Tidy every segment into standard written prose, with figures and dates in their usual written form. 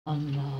あんな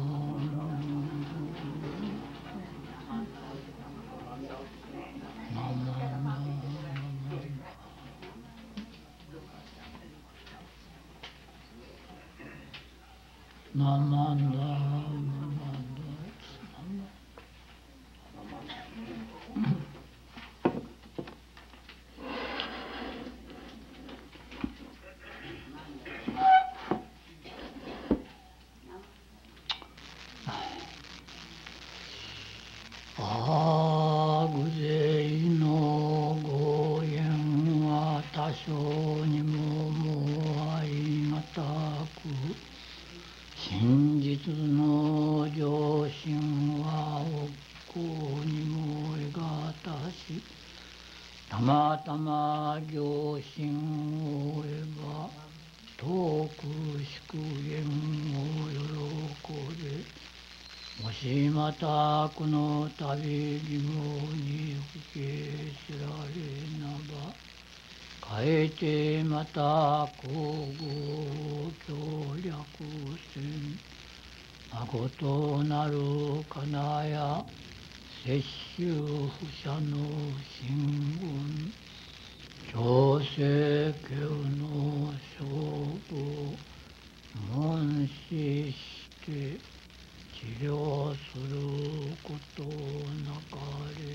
偶然のご縁は多少にももありがたく、真実の上心は億劫にも得がたし、たまたま行心を追えば遠く祝言を喜べ、もしまたこの度疑問に不敬せられなば、かえてまた皇后を協略せん。まことなるかなや摂取不赦の真言、強制教の勝負問しして治療することなかれ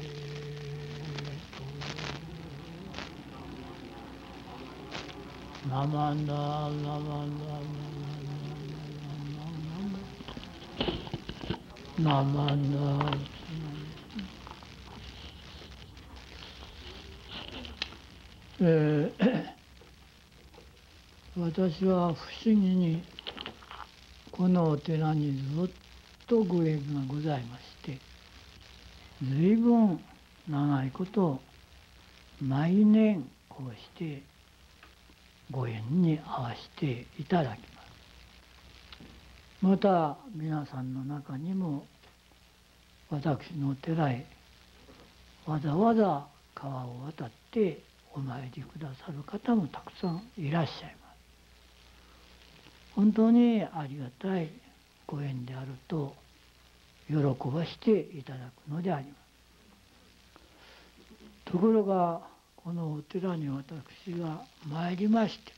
と。ナマンダナマンダナマンダナマンダ。私は不思議にこのお寺にずっとご縁がございまして、随分長いこと毎年こうしてご縁に合わせていただきます。また皆さんの中にも私のお寺へわざわざ川を渡ってお参りくださる方もたくさんいらっしゃいます。本当にありがたいご縁であると喜ばしていただくのであります。ところがこのお寺に私が参りましてから、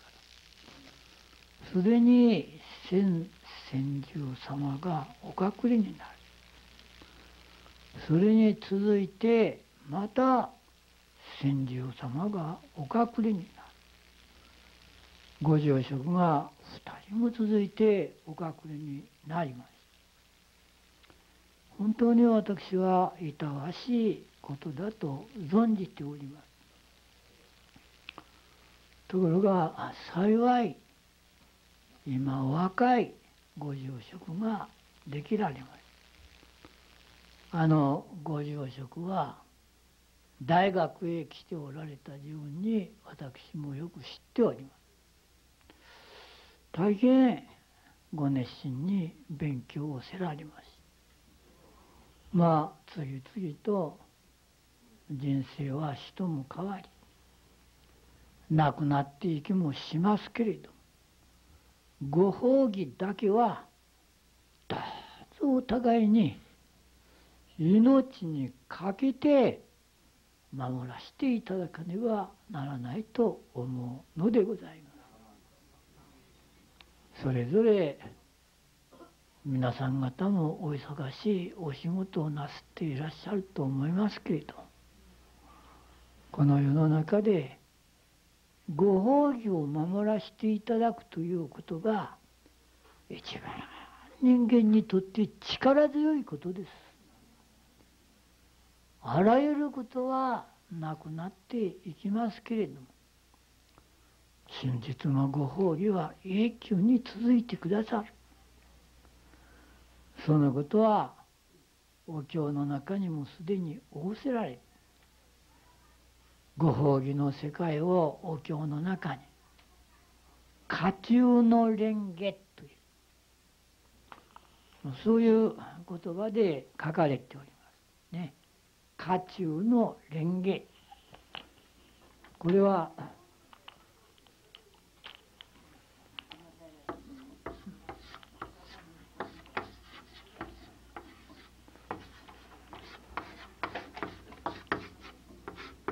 すでに先住様がお隠れになる。それに続いてまた先住様がお隠れになる。ご住職が2人も続いてお隠れになります。本当に私はいたわしいことだと存じております。ところが幸い今若いご住職ができられます。ご住職は大学へ来ておられた自分に私もよく知っております。大変ご熱心に勉強をせられます。次々と人生は人も変わり亡くなっていきもしますけれど、ご褒美だけはどうぞお互いに命にかけて守らせていただかねばならないと思うのでございます。それぞれ皆さん方もお忙しいお仕事をなすっていらっしゃると思いますけれど、この世の中でご褒美を守らせていただくということが一番人間にとって力強いことです。あらゆることはなくなっていきますけれども、真実のご褒美は永久に続いてくださる。そのことはお経の中にもすでに仰せられ、ご褒美の世界をお経の中に火中の蓮華という、そういう言葉で書かれておりますね。火中の蓮華、これは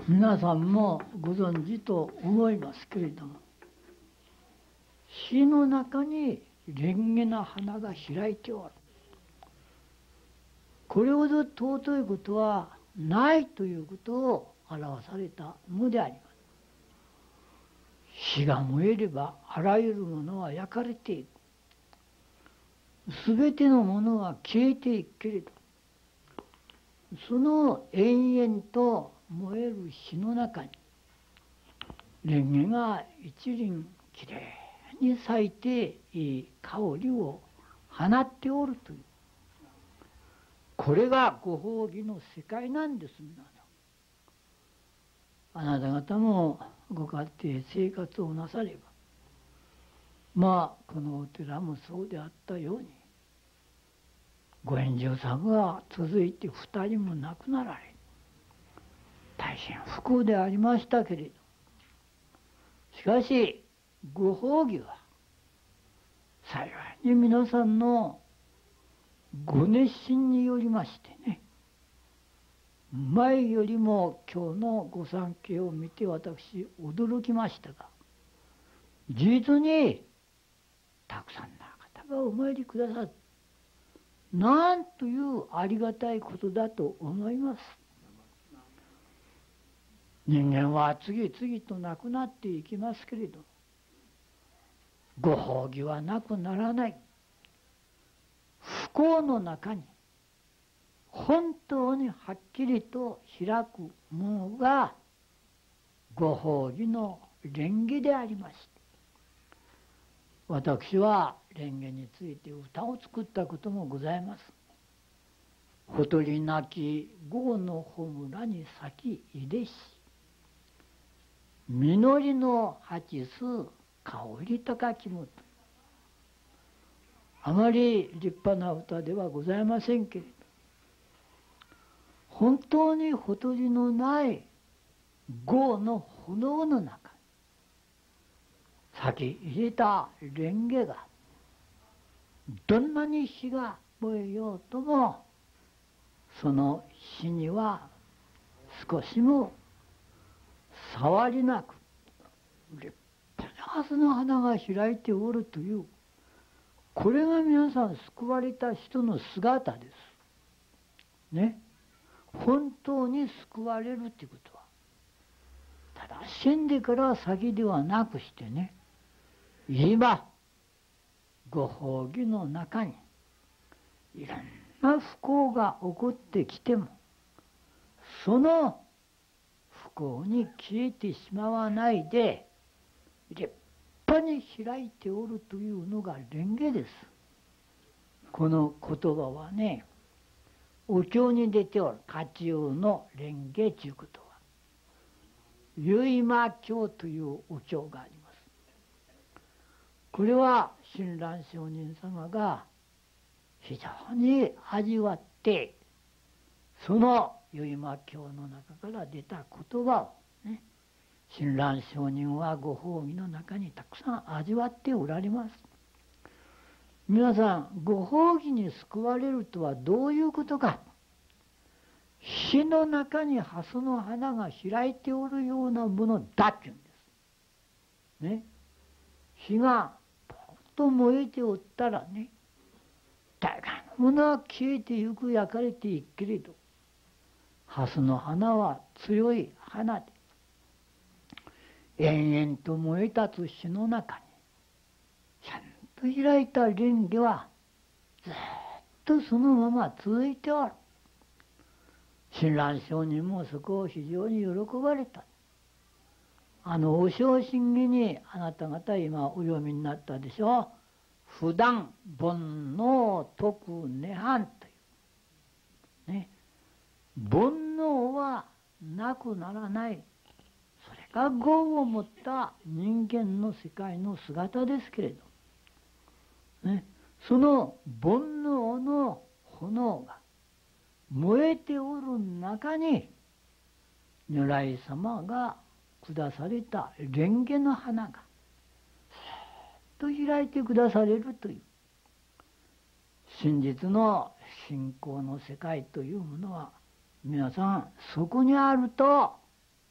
皆さんもご存知と思いますけれども、火の中に蓮華な花が開いておる。これほど尊いことはないということを表されたのであります。火が燃えればあらゆるものは焼かれていく。すべてのものは消えていくけれど、その延々と燃える火の中に蓮華が一輪きれいに咲いていい香りを放っておるという、これがご法義の世界なんです。皆さん、あなた方もご家庭生活をなされば、このお寺もそうであったように、ご炎上様が続いて2人も亡くなられ、大変不幸でありましたけれど、しかしご法義は幸いに皆さんのご熱心によりましてね、前よりも今日のご参詣を見て私驚きましたが、実にたくさんの方がお参りくださって、なんというありがたいことだと思います。人間は次々と亡くなっていきますけれど、ご法義はなくならない。不幸の中に本当にはっきりと開くものがご法義の蓮華でありまして、私は蓮華について歌を作ったこともございます。ほとりなき郷の穂村に咲きいでし、実りの八数香り高きもと。あまり立派な歌ではございませんけれど、本当にほとりのない郷の炎の中に咲き入れた蓮華が、どんなに火が燃えようとも、その火には少しも触りなく、立派なはずの花が開いておるという、これが皆さん救われた人の姿です。ね。本当に救われるということは、ただ死んでから先ではなくしてね、今、ご法義の中にいろんな不幸が起こってきても、その不幸に消えてしまわないで、立派に開いておるというのが蓮華です。この言葉はね、お経に出ておる家中の蓮華ということは、結馬経というお経があります。これは親鸞上人様が非常に味わって、その結馬経の中から出た言葉をね、親鸞上人はご法義の中にたくさん味わっておられます。皆さん、ご法義に救われるとはどういうことか。火の中に蓮の花が開いておるようなものだっていうんです。ね。火がポッと燃えておったらね、大概のものは消えてゆく、焼かれていくけれど、蓮の花は強い花で、延々と燃え立つ火の中に、ちゃんと開いた蓮華は、ずっとそのまま続いておる。親鸞上人もそこを非常に喜ばれた。お正真偽にあなた方今お読みになったでしょ。普段煩悩徳涅槃という。ね。煩悩はなくならない。それが業を持った人間の世界の姿ですけれど。ね。その煩悩の炎が燃えておる中に、如来様が下された蓮華の花がすっと開いてくだされるという、真実の信仰の世界というものは、皆さんそこにあると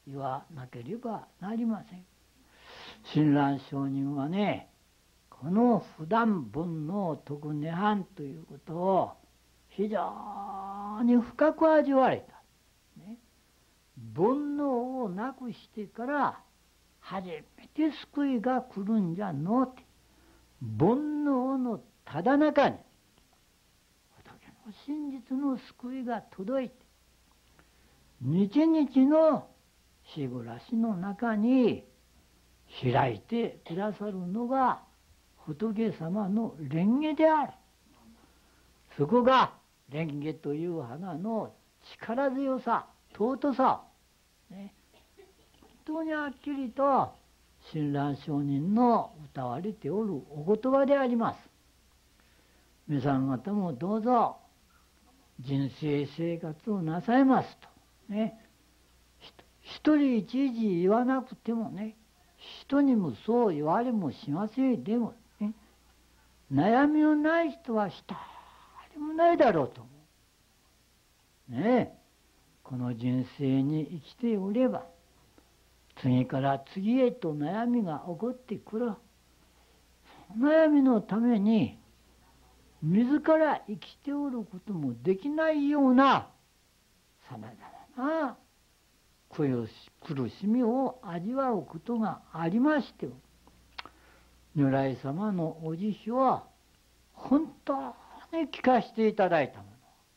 言わなければなりません。親鸞上人はね、この普段煩悩徳涅槃ということを非常に深く味わわれた。ね、煩悩をなくしてから初めて救いが来るんじゃのうて、煩悩のただ中に仏の真実の救いが届いて、日々の日暮らしの中に開いてくださるのが仏様の蓮華である。そこが蓮華という花の力強さ、尊さを、ね、本当にはっきりと親鸞上人の歌われておるお言葉であります。皆さん方もどうぞ人生生活をなさいますと、ね、一人一時言わなくてもね、人にもそう言われもしませんでも、ね、悩みのない人は一人もないだろうと思う。ねえ、この人生に生きておれば、次から次へと悩みが起こってくる。その悩みのために、自ら生きておることもできないような、さまざまな苦しみを味わうことがありましても、如来様のお慈悲は本当に聞かせていただいたもの。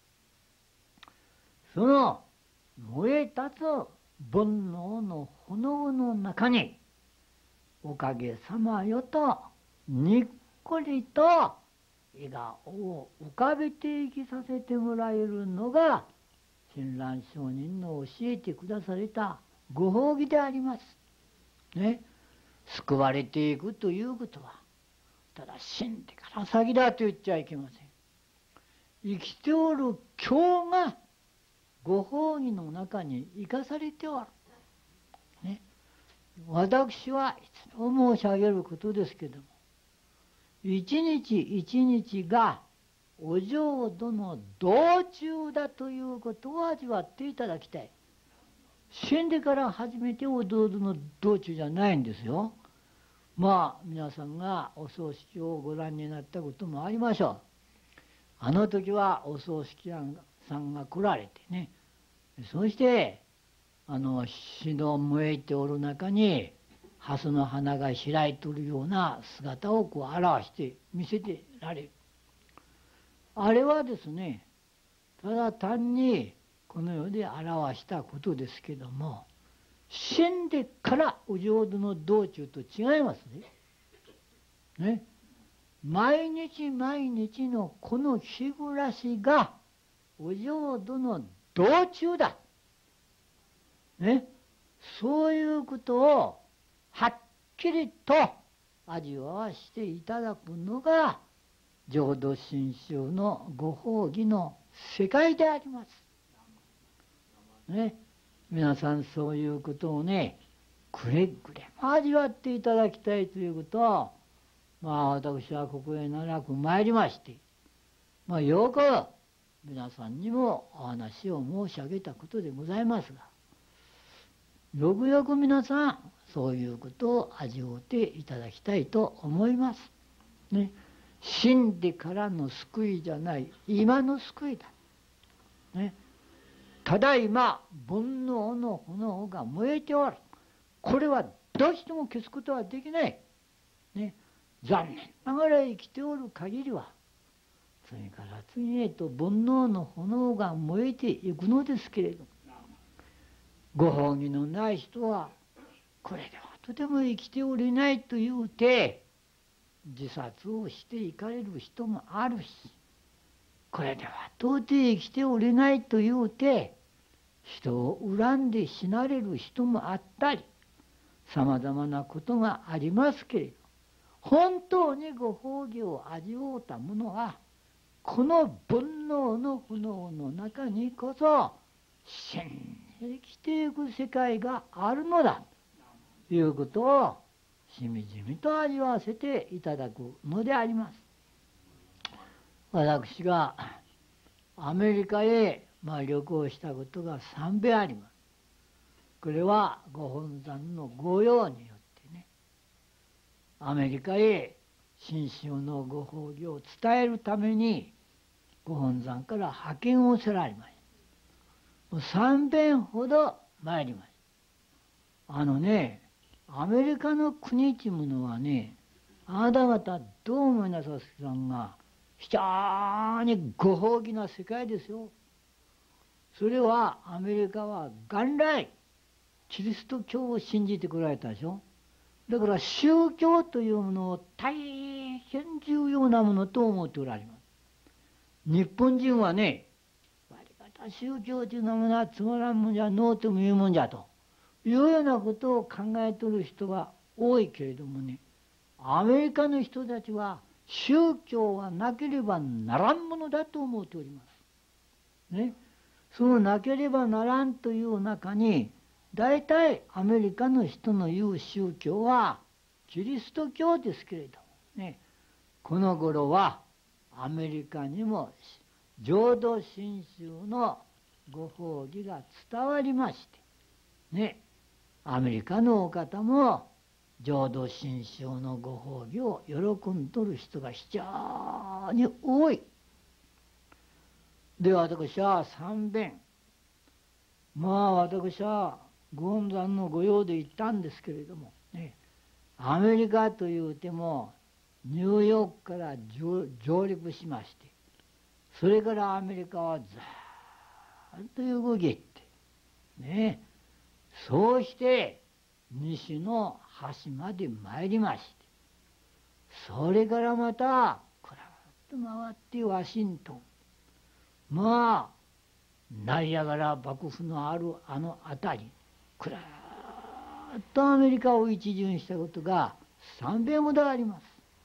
その燃え立つ煩悩の炎の中に、おかげさまよとにっこりと笑顔を浮かべて生きさせてもらえるのが、親鸞上人の教えてくだされたご法義であります。ね、救われていくということは、ただ死んでから先だと言っちゃいけません。生きておる今日がご法義の中に生かされておる。ね、私はいつも申し上げることですけども、一日一日がお浄土の道中だということを味わっていただきたい。死んでから初めてお浄土の道中じゃないんですよ。まあ皆さんがお葬式をご覧になったこともありましょう。あの時はお葬式屋さんが来られてね、そして火の燃えておる中に蓮の花が開いておるような姿をこう表して見せてられる。あれはですね、ただ単にこの世で表したことですけども、死んでからお浄土の道中と違いますね。ね、毎日毎日のこの日暮らしがお浄土の道中だ。ね、そういうことをはっきりと味わわしていただくのが浄土真宗のご法義の世界であります。ね、皆さんそういうことをね、くれぐれも味わっていただきたいということを、まあ私はここへ長く参りまして、まあよく皆さんにもお話を申し上げたことでございますが、よくよく皆さんそういうことを味わっていただきたいと思います。ね、死んでからの救いじゃない、今の救いだ。ね、ただいま煩悩の炎が燃えておる。これはどうしても消すことはできない。ね、残念ながら生きておる限りは、次から次へと煩悩の炎が燃えていくのですけれども、ご法義のない人は、これではとても生きておれないというて、自殺をしていかれる人もあるし、これでは到底生きておれないというて、人を恨んで死なれる人もあったり、さまざまなことがありますけれど、本当にご法義を味わうた者は、この煩悩の炎の中にこそ真に生きていく世界があるのだということをしみじみと味わわせていただくのであります。私がアメリカへ旅行したことが3べあります。 これはご本山の御用によってね、アメリカへ新宗のご法義を伝えるためにご本山から派遣をせられました。3遍ほど参りました。アメリカの国っていうものはね、あなた方どう思いなさいさんが非常にご法義な世界ですよ。それはアメリカは元来キリスト教を信じてこられたでしょ。だから宗教というものを大変重要なものと思っておられます。日本人はね、割り方宗教というものはつまらんもんじゃのうとも言うもんじゃというようなことを考えとる人が多いけれどもね、アメリカの人たちは宗教はなければならんものだと思っております。ね、そのなければならんという中に、大体アメリカの人の言う宗教はキリスト教ですけれどもね、この頃はアメリカにも浄土真宗のご法義が伝わりましてね、アメリカのお方も浄土真宗のご法義を喜んどる人が非常に多い。で、私は3遍、私はご本山の御用で行ったんですけれども、ね、アメリカというてもニューヨークから上陸しまして、それからアメリカはずーっと動きって、ね、そうして西の端まで参りまして、それからまたくらっと回ってワシントン、ナイアガラ幕府のあるあの辺り、くらっとアメリカを一巡したことが3遍ほどあります。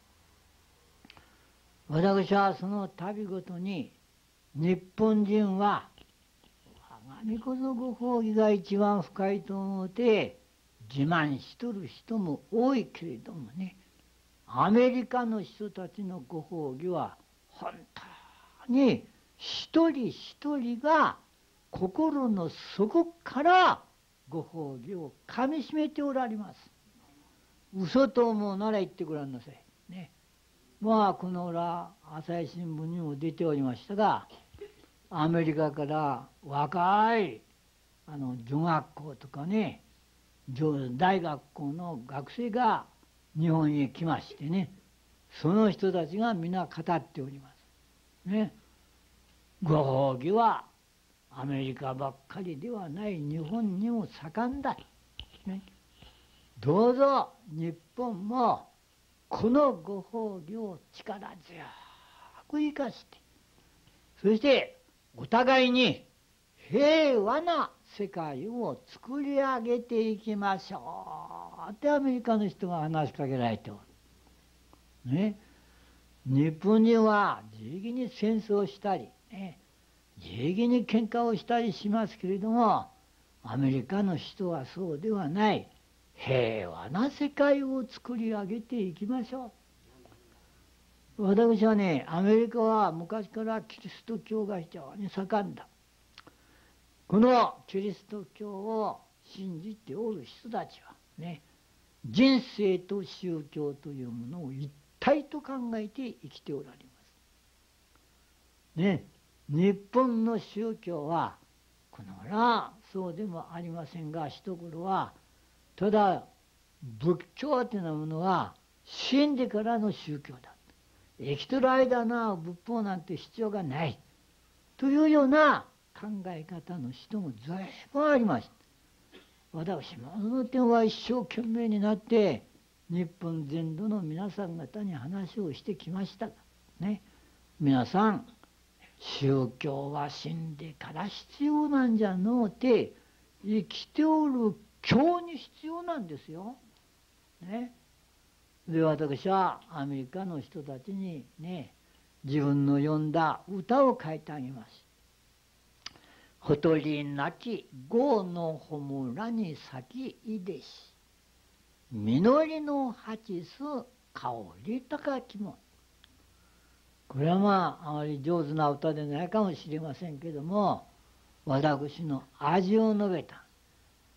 私はその旅ごとに、日本人は我が身こそご法義が一番深いと思って自慢しとる人も多いけれどもね、アメリカの人たちのご法義は本当に一人一人が心の底からご法義をかみしめておられます。嘘と思うなら言ってごらんなさいね。この裏朝日新聞にも出ておりましたが、アメリカから若い女学校とかね、大学校の学生が日本へ来ましてね、その人たちが皆語っておりますね。ご法義はアメリカばっかりではない日本にも盛んだ、ね、どうぞ日本もこのご法義を力強く生かして、そしてお互いに平和な世界を作り上げていきましょうってアメリカの人が話しかけられておる、ね、日本人は自力に戦争したり、ね、自力に喧嘩をしたりしますけれども、アメリカの人はそうではない、平和な世界を作り上げていきましょう。私はね、アメリカは昔からキリスト教が非常に盛んだ。このキリスト教を信じておる人たちはね、人生と宗教というものを一体と考えて生きておられますね。日本の宗教はこのらそうでもありませんが、一頃はただ仏教というものは死んでからの宗教だ、生きとる間の仏法なんて必要がないというような考え方の人も随分ありました。私もその点は一生懸命になって日本全土の皆さん方に話をしてきましたがね、皆さん宗教は死んでから必要なんじゃのうて、生きておる今日に必要なんですよ、ね、で私はアメリカの人たちにね、自分の読んだ歌を書いてあげます。ほとりなき郷のほむらに咲きいでし、実りの八す香り高きも。これはあまり上手な歌でないかもしれませんけども、私の味を述べた。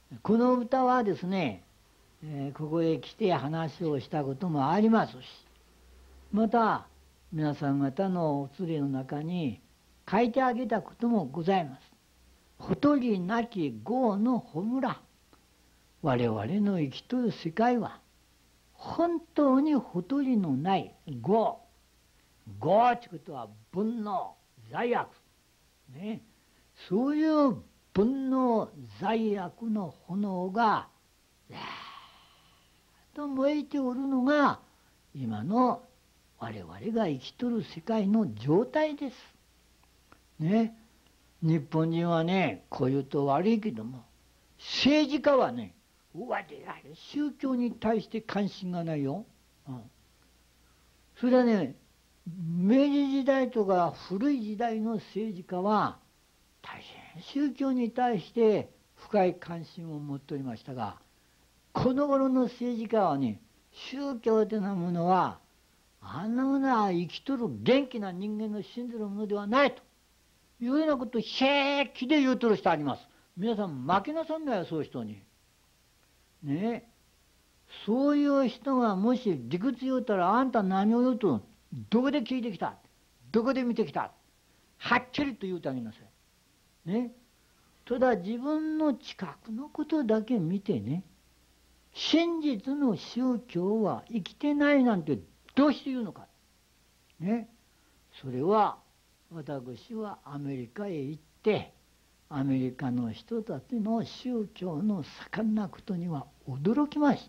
この歌はですね、ここへ来て話をしたこともありますし、また皆さん方のお連れの中に書いてあげたこともございます。ほとりなき業の葬らん。我々の生きとる世界は本当にほとりのない業。業ってことは煩悩、罪悪、ね、そういう煩悩、罪悪の炎がずっと燃えておるのが今の我々が生きとる世界の状態です。ね、日本人はね、こう言うと悪いけども、政治家はね、宗教に対して関心がないよ。それはね、明治時代とか古い時代の政治家は大変宗教に対して深い関心を持っておりましたが、この頃の政治家はね、宗教というものはあんなものは生きとる元気な人間の信ずるものではないというようなことを平気で言うとる人あります。皆さん負けなさんなよ、そういう人に。ね、そういう人がもし理屈言うたら、あんた何を言うと、どこで聞いてきた、どこで見てきた、はっきりと言うてあげなさい。ね、ただ自分の近くのことだけ見てね、真実の宗教は生きてないなんてどうして言うのか。ね、それは私はアメリカへ行って、アメリカの人たちの宗教の盛んなことには驚きました。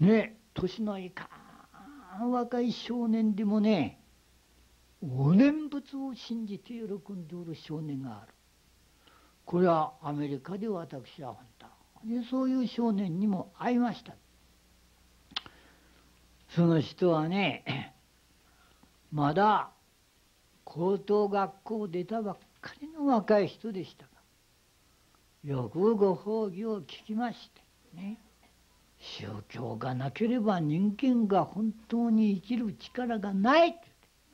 ね、年のいかん若い少年でもね、お念仏を信じて喜んでおる少年がある。これはアメリカで私は本当にそういう少年にも会いました。その人はね、まだ高等学校を出たばっかりの若い人でしたが、よくご講義を聞きましてね、宗教がなければ人間が本当に生きる力がないって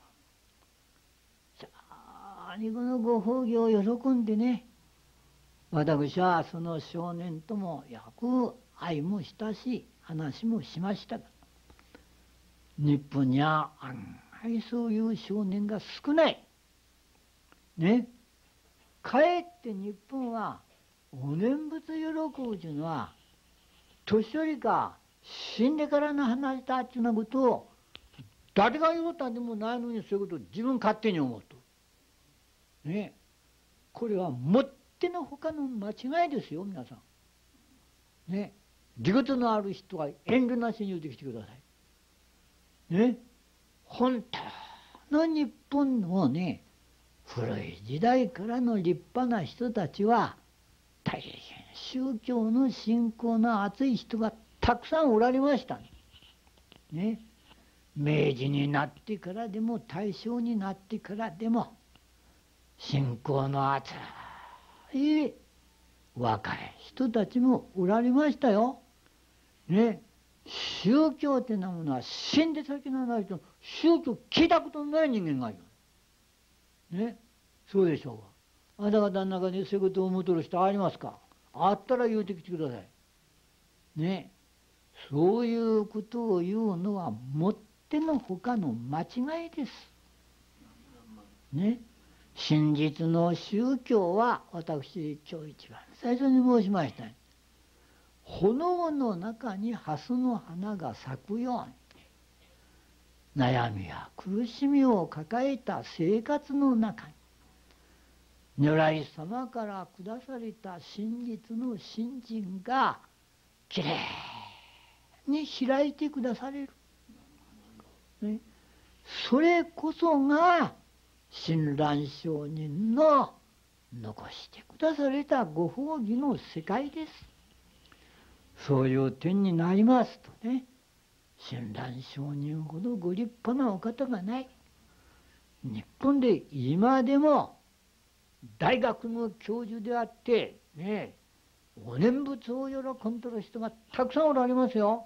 言って、さあにこのご講義を喜んでね、私はその少年ともよく愛もしたし話もしましたが、日本には案外そういう少年が少ないね。かえって日本はお念仏喜ぶというのは年寄りか死んでからの話だっていうようなことを誰が言うたんでもないのに、そういうことを自分勝手に思うとね。これはもってのほかの間違いですよ、皆さんね。理屈のある人は遠慮なしに言うてきてくださいね。本当の日本のね、古い時代からの立派な人たちは大変宗教の信仰の厚い人がたくさんおられましたね。明治になってからでも大正になってからでも信仰の厚い若い人たちもおられましたよね。宗教ってなものは死んで先のない人、宗教聞いたことのない人間がいるね。そうでしょうか。あなた方の中にそういうことを思うとる人ありますか。あったら言うてきてくださいね。そういうことを言うのはもってのほかの間違いですね。真実の宗教は、私今日一番最初に申しました炎の中に蓮の花が咲くように、悩みや苦しみを抱えた生活の中に如来様から下された真実の信心がきれいに開いてくだされる、ね、それこそが親鸞上人の残してくだされたご法義の世界です。そういう点になりますとね、親鸞上人ほどご立派なお方がない。日本で今でも大学の教授であってね、お念仏を喜んでる人がたくさんおられますよ。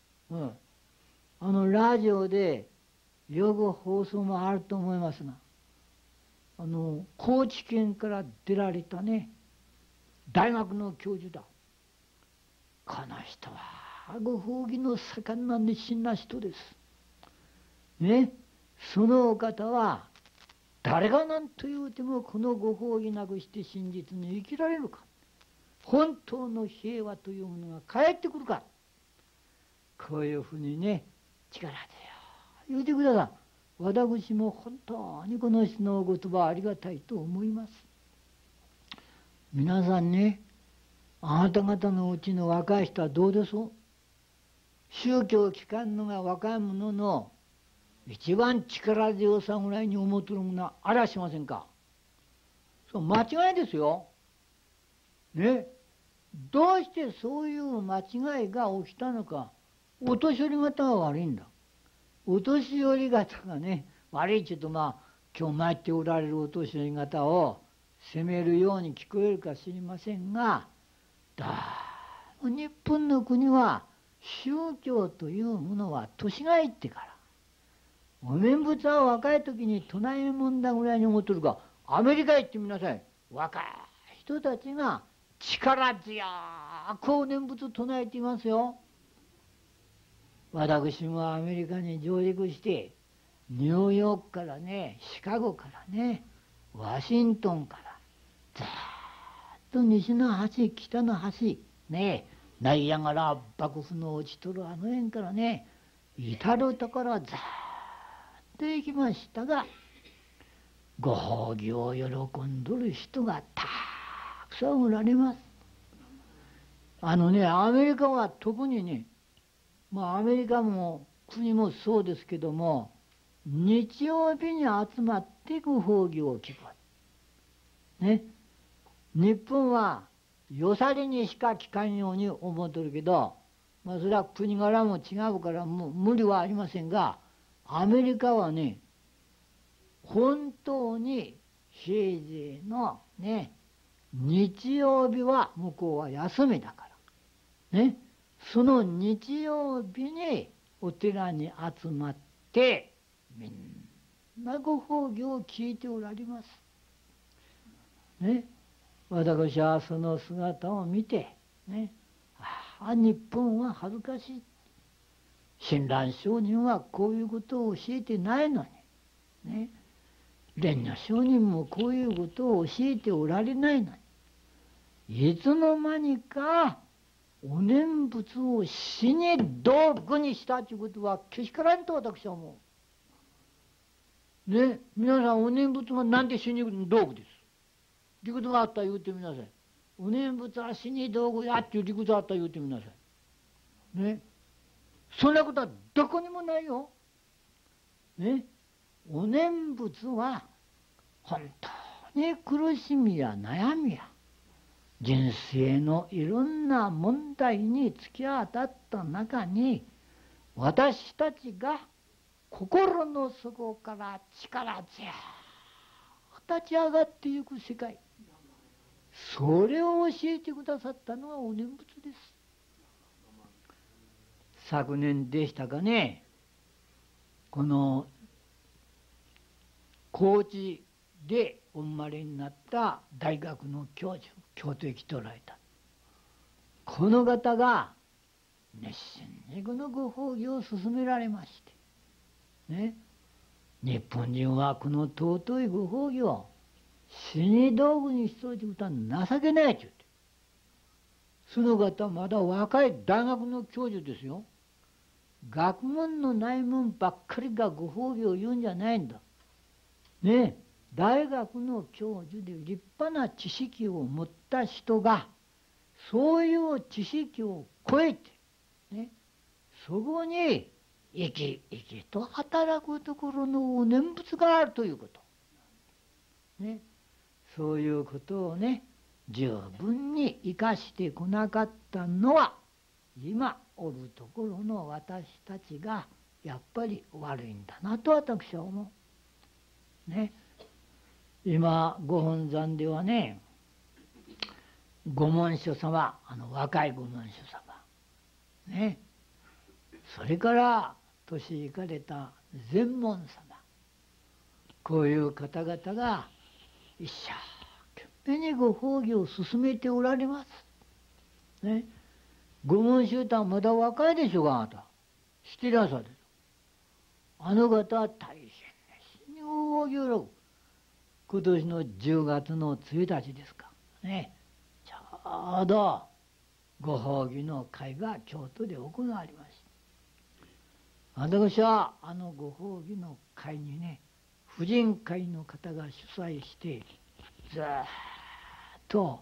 ラジオでよく放送もあると思いますが、高知県から出られたね、 大学の教授だ。この人はご法義の盛んな熱心な人です。ね、そのお方は誰が何と言うてもこのご法義なくして真実に生きられるか。本当の平和というものが返ってくるか。こういうふうにね、力でよ言うてください。私も本当にこの人のお言葉はありがたいと思います。皆さんね、あなた方のうちの若い人はどうでしょう。宗教を聞かんのが若い者の一番力強さぐらいに思ってるものはあらしませんか。そう間違いですよ。ね。どうしてそういう間違いが起きたのか。お年寄り方が悪いんだ。お年寄り方がね、悪いちょっと今日参っておられるお年寄り方を責めるように聞こえるか知りませんが、日本の国は宗教というものは年がいってから、お念仏は若い時に唱えもんだぐらいに思ってるが、アメリカ行ってみなさい。若い人たちが力強くお念仏唱えていますよ。私もアメリカに上陸して、ニューヨークからね、シカゴからね、ワシントンから、ずーっと西の端、北の端、ね、ナイアガラ幕府の落ちとるあの辺からね、至るところずーっと行きましたが、ご法義を喜んどる人がたくさんおられます。アメリカは特にね、アメリカも国もそうですけども、日曜日に集まってご法義を聞く。ね。日本はよさりにしか聞かんように思ってるけど、それは国柄も違うから無理はありませんが、アメリカはね、本当に平時のね、日曜日は向こうは休みだから。ね。その日曜日にお寺に集まってみんなご法義を聞いておられます。ね、私はその姿を見て、ね、日本は恥ずかしい。親鸞上人はこういうことを教えてないのに、ね、蓮如上人もこういうことを教えておられないのに、いつの間にかお念仏を死に道具にしたということはけしからんと私は思う。ね、皆さんお念仏はなんで死に道具です。理屈があったら言うてみなさい。お念仏は死に道具やっていう理屈があったら言うてみなさい。ね、そんなことはどこにもないよ。ね、お念仏は本当に苦しみや悩みや人生のいろんな問題に突き当たった中に、私たちが心の底から力強く立ち上がっていく世界、それを教えてくださったのはお念仏です。昨年でしたかね、この高知でお生まれになった大学の教授、京都へ来ておられた。この方が熱心にこのご法義を進められまして、ね、日本人はこの尊いご法義を死に道具にしておいてことは情けないと言って、その方まだ若い大学の教授ですよ。学問のないもんばっかりがご法義を言うんじゃないんだ。ね、大学の教授で立派な知識を持った人が、そういう知識を超えて、ね、そこに生き生きと働くところのお念仏があるということ。ね、そういうことをね、十分に生かしてこなかったのは、今おるところの私たちがやっぱり悪いんだなと私は思う。ね、今ご本山ではね、御門書様、若い御門書様ね、それから年いかれた禅門様、こういう方々が一生懸にご法義を進めておられます。ね。ご門衆とはまだ若いでしょうが、あなた。してらっしゃる。あの方は大変熱心にご法義を喜ぶ。今年の10月の1日ですか。ね。ちょうどご法義の会が京都で行われました。私はあのご法義の会にね、婦人会の方が主催して、ずっと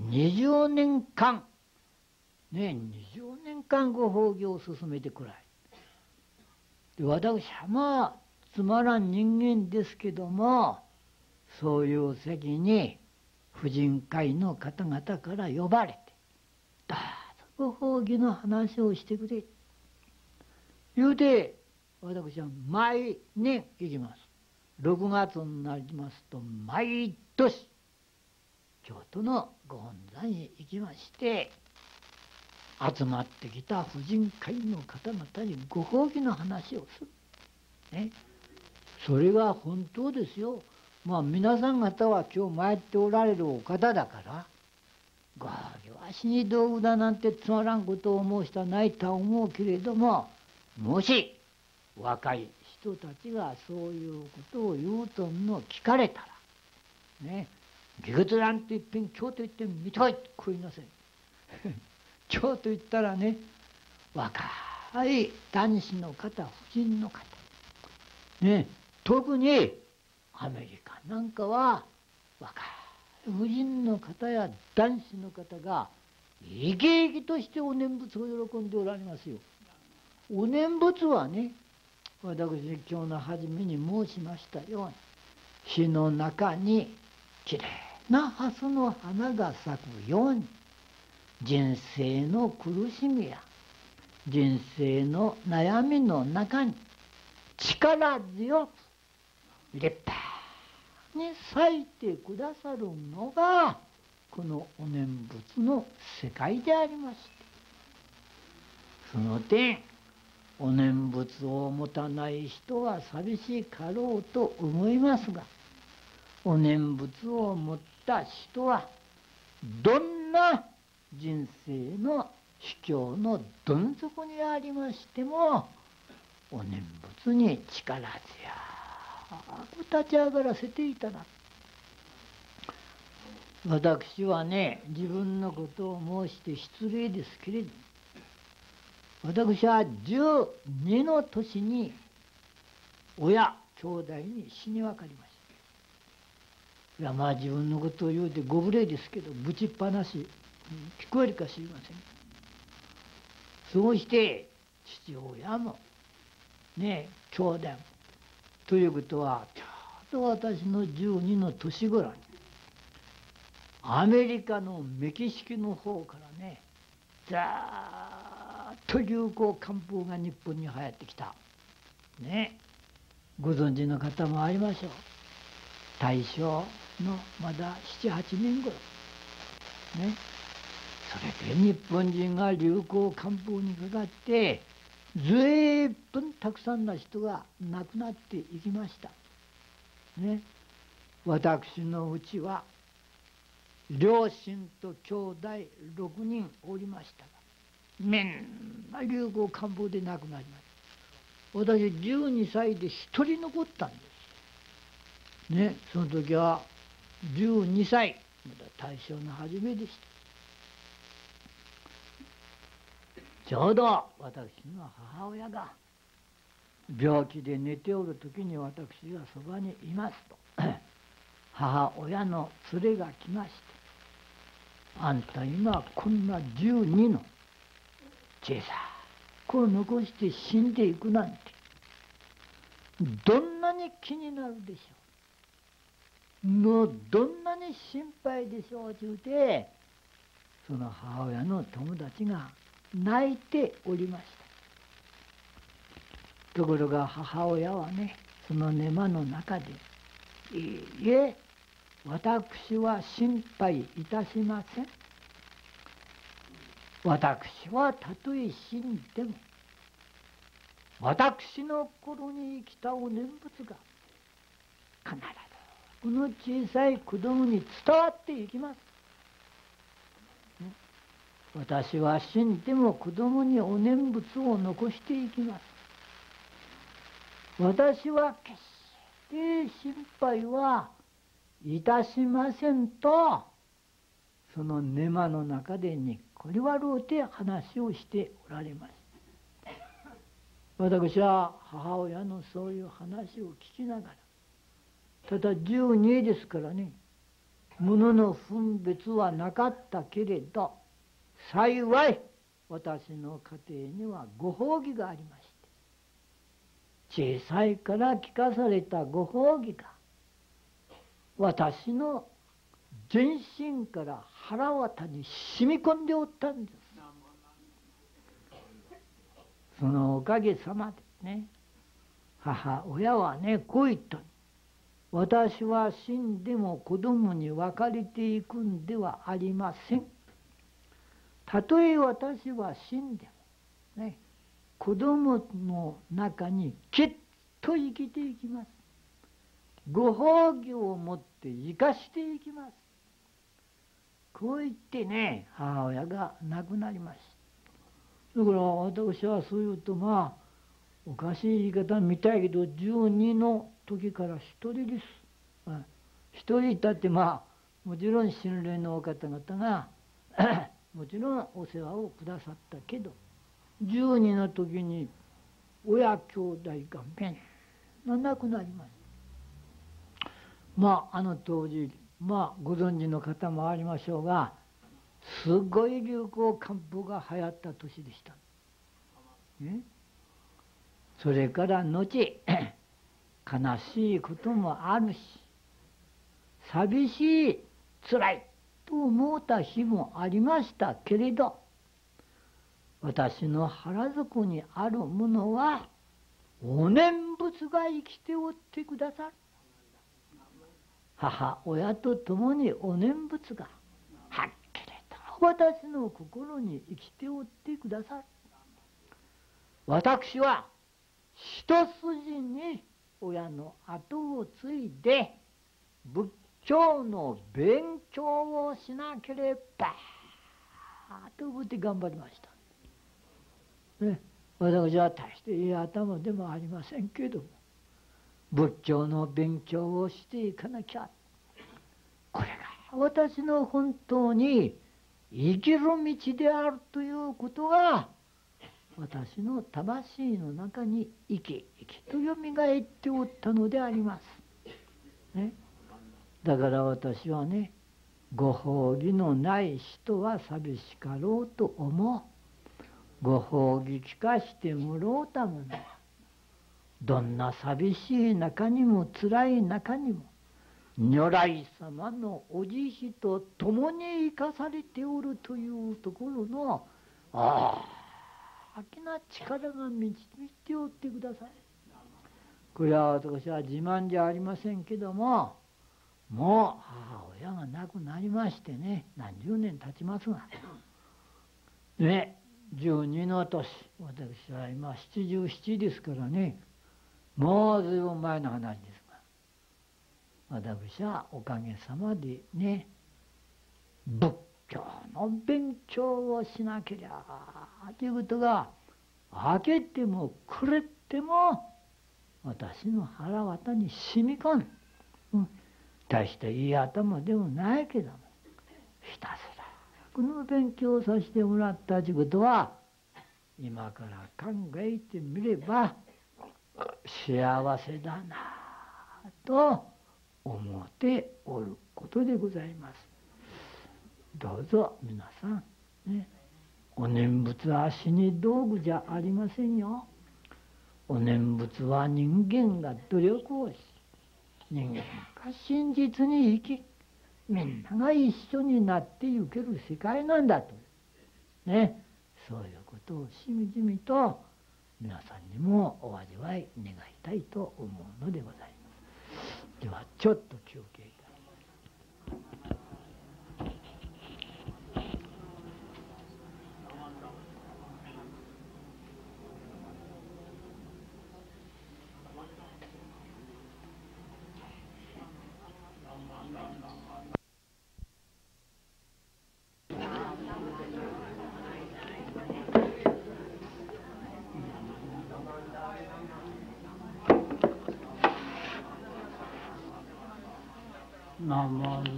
20年間、ね、20年間ご法義を進めてくらい。で、私はまあつまらん人間ですけども、そういう席に婦人会の方々から呼ばれて、どうぞご法義の話をしてくれ。言うて、私は毎年行きます。6月になりますと、毎年、京都のご本山に行きまして、集まってきた婦人会の方々にご法義の話をする。ね。それが本当ですよ。まあ皆さん方は今日参っておられるお方だから、ご法義は死に道具だなんてつまらんことを申したはないとは思うけれども、もし若い人たちがそういうことを言うとんのを聞かれたら、ね、理屈なんていっぺん京都行って見たいってこう言いなさい。京都行ったらね、若い男子の方、婦人の方、ね、特にアメリカなんかは若い婦人の方や男子の方が生き生きとしてお念仏を喜んでおられますよ。お念仏はね、私今日の初めに申しましたように、火の中にきれいな蓮の花が咲くように、人生の苦しみや人生の悩みの中に力強く立派に咲いてくださるのがこのお念仏の世界でありまして、その点お念仏を持たない人は寂しかろうと思いますが、お念仏を持った人はどんな人生の秘境のどん底にありましても、お念仏に力強く立ち上がらせていただく。私はね、自分のことを申して失礼ですけれど、私は12の年に親兄弟に死に別れました。いや、まあ自分のことを言うてご無礼ですけど、ぶちっぱなし聞こえるか知りません。そうして父親もね、兄弟もということは、ちょうど私の12の年頃にアメリカのメキシコの方からね、ざーっと流行寒風が日本に流行ってきた。ね。ご存知の方もありましょう。大正のまだ7、8年頃。ね。それで日本人が流行寒風にかかって、ずいぶんたくさんの人が亡くなっていきました。ね。私のうちは、両親と兄弟6人おりましたが、みんな流行寒風で亡くなりました。私12歳で1人残ったんです。ね、その時は12歳、まだ大正の初めでした。ちょうど私の母親が病気で寝ておる時に私がそばにいますと、母親の連れが来まして、あんた今こんな12の小さい子を残して死んでいくなんてどんなに気になるでしょう。もうどんなに心配でしょうと言うて、その母親の友達が泣いておりました。ところが母親はね、その寝間の中で、いいえ、私は心配いたしません。私はたとえ死んでも、私の頃に生きたお念仏が必ずこの小さい子供に伝わっていきます。私は死んでも子供にお念仏を残していきます。私は決して心配はいたしませんと、その寝間の中でにっこり笑うて話をしておられます。私は母親のそういう話を聞きながら、ただ12ですからね、物の分別はなかったけれど、幸い私の家庭にはご褒美がありまして、小さいから聞かされたご褒美が私の全身から腹渡に染み込んでおったんです。そのおかげさまでね、母親はねこう言った。私は死んでも子供に分かれていくんではありません。たとえ私は死んでもね、子供の中にきっと生きていきます。ご褒美を持って生かしていきます。こう言ってね、母親が亡くなりました。だから私はそう言うと、まあおかしい言い方みたいけど、12の時から一人です。一人いたって、まあもちろん親類のお方々がもちろんお世話をくださったけど、12の時に親兄弟がみんな亡くなりました。まああの当時、まあご存知の方もありましょうが、すごい流行寒風が流行った年でした。それから後悲しいこともあるし、寂しい、つらいと思った日もありましたけれど、私の腹底にあるものはお念仏が生きておってくださる。母親と共にお念仏がはっきりと私の心に生きておってくださる。私は一筋に親の後を継いで仏教の勉強をしなければと思って頑張りました、ね、私は大していい頭でもありませんけども、仏教の勉強をしていかなきゃ、これが私の本当に生きる道であるということが私の魂の中に生き生きとよみがえっておったのであります、ね、だから私はね、ご褒美のない人は寂しかろうと思う。ご褒美聞かしてもろうたものは、どんな寂しい中にも辛い中にも如来様のお慈悲と共に生かされておるというところの大きな力が満ちておってください。これは私は自慢じゃありませんけども、もう母親が亡くなりましてね、何十年経ちますがね、12の年、私は今77ですからね、もう随分前の話ですが、私はおかげさまでね、仏教の勉強をしなけりゃということが明けても暮れても私の腹渡に染み込む、大していい頭でもないけども、ひたすらこの勉強をさせてもらったということは、今から考えてみれば幸せだなと思っておることでございます。どうぞ皆さんね、お念仏は死に道具じゃありませんよ。お念仏は人間が努力をし、人間が真実に生き、みんなが一緒になっていける世界なんだとね、そういうことをしみじみと皆さんにもお味わい願いたいと思うのでございます。ではちょっと休憩いたします。 なまな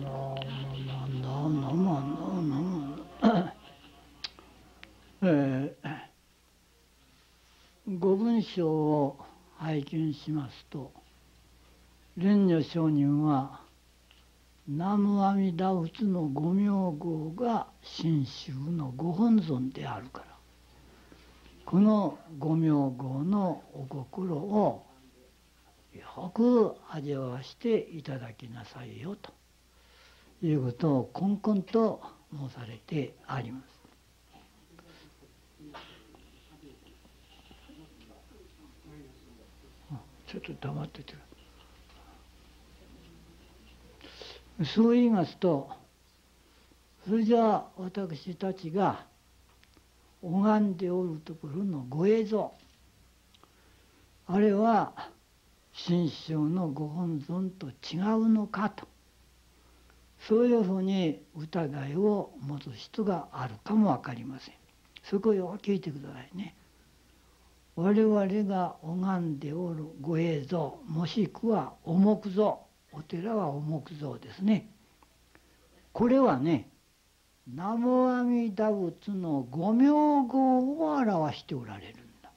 ご文章を拝見しますと、蓮如上人は南無阿弥陀仏のご名号が真宗のご本尊であるから、このご名号のお心をよく味わわしていただきなさいよということをこんこんと申されてあります。ちょっと黙ってて。そう言いますと、それじゃあ私たちが拝んでおるところのご映像、あれは真宗のご本尊と違うのかと、そういうふうに疑いを持つ人があるかも分かりません。そこをよく聞いてくださいね。我々が拝んでおるご映像、もしくはお木像、お寺はお木像ですね。これはね、南無阿弥陀仏のご名号を表しておられるんだ。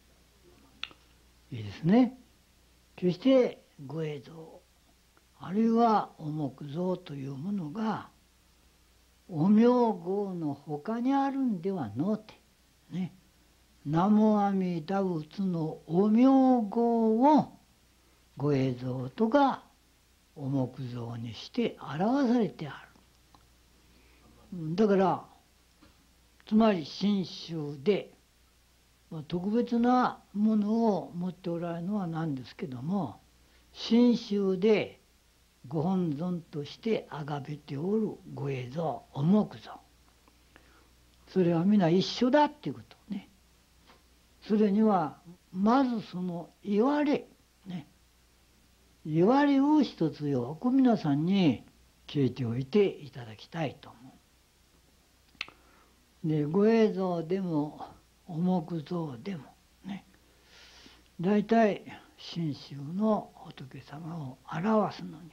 いいですね。決してご映像、あるいはお木像というものがお名号の他にあるんではのうてね、南無阿弥陀仏のお名号をご映像とかお木像にして表されてある。だからつまり真宗で特別なものを持っておられるのはなんですけども、真宗でご本尊として崇めておるご映像、お木像、それは皆一緒だっていうことね。それにはまずそのいわれね、いわれを一つよく皆さんに聞いておいていただきたいと思う。で、ご映像でもお木像でもね、大体真宗の仏様を表すのには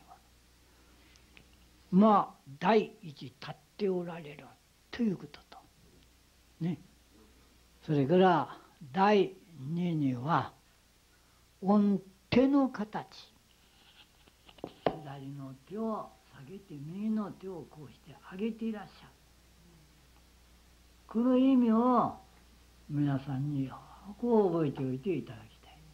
まあ第一立っておられるということとね、それから第二には御手の形、左の手を下げて右の手をこうして上げていらっしゃる、この意味を皆さんによく覚えておいていただきたい。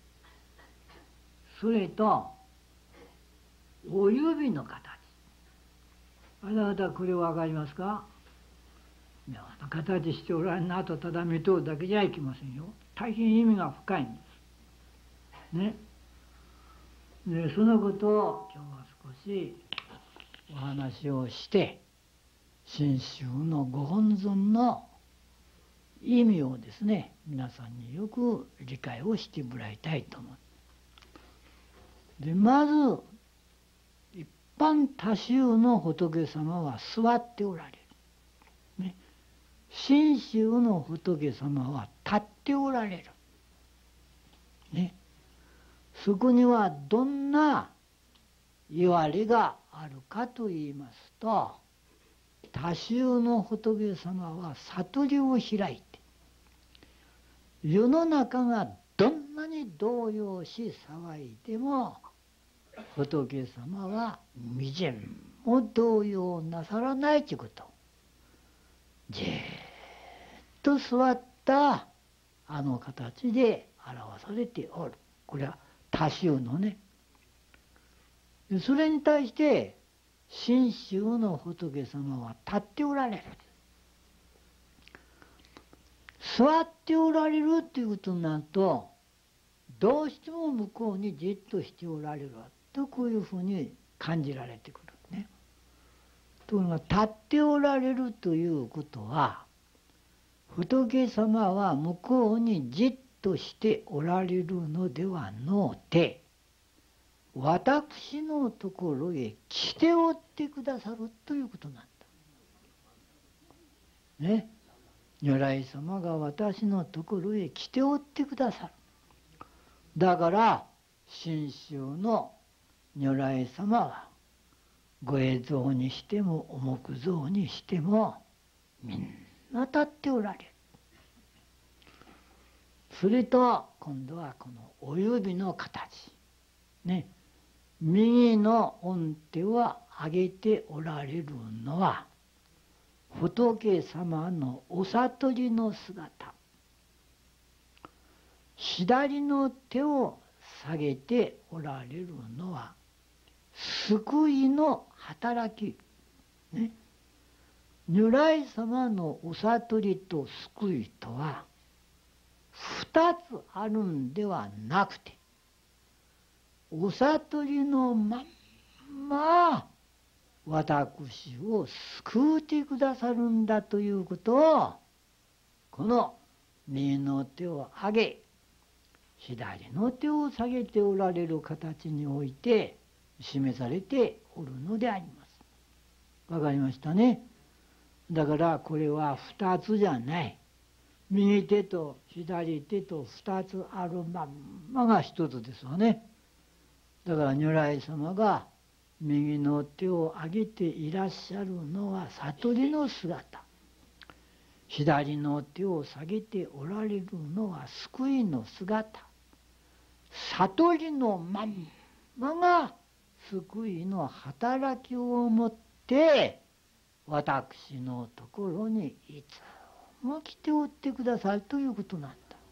それとお指の形、あなたこれ分かりますか？形しておられるなとただ見とるだけじゃいけませんよ。大変意味が深いんですね。でそのことを今日は少しお話をして、真宗のご本尊の意味をですね、皆さんによく理解をしてもらいたいと思う。でまず一般多宗の仏様は座っておられる、ね、真宗の仏様は立っておられる、ね、そこにはどんな言われがあるかと言いますと、多宗の仏様は悟りを開いて、世の中がどんなに動揺し騒いでも仏様はみじんも動揺なさらないということ、じーっと座ったあの形で表されておる。これは多宗のね。それに対して真宗の仏様は立っておられる、座っておられるっていうことになると、どうしても向こうにじっとしておられると、こういうふうに感じられてくるね。ところが立っておられるということは、仏様は向こうにじっとしておられるのではのうて、私のところへ来ておってくださるということなんだね。如来様が私のところへ来ておってくださる。だから真宗の如来様は御影像にしてもお木像にしてもみんな立っておられる。それと今度はこのお指の形ね、右の御手を上げておられるのは仏様のお悟りの姿、左の手を下げておられるのは救いの働き、ね、如来様のお悟りと救いとは二つあるんではなくて、お悟りのまんま私を救うてくださるんだということを、この右の手を上げ左の手を下げておられる形において示されておるのであります。わかりましたね。だからこれは二つじゃない、右手と左手と二つあるまんまが一つですわね。だから如来様が右の手を上げていらっしゃるのは悟りの姿、左の手を下げておられるのは救いの姿、悟りのまんまが救いの働きをもって私のところにいつも来ておってくださるということなん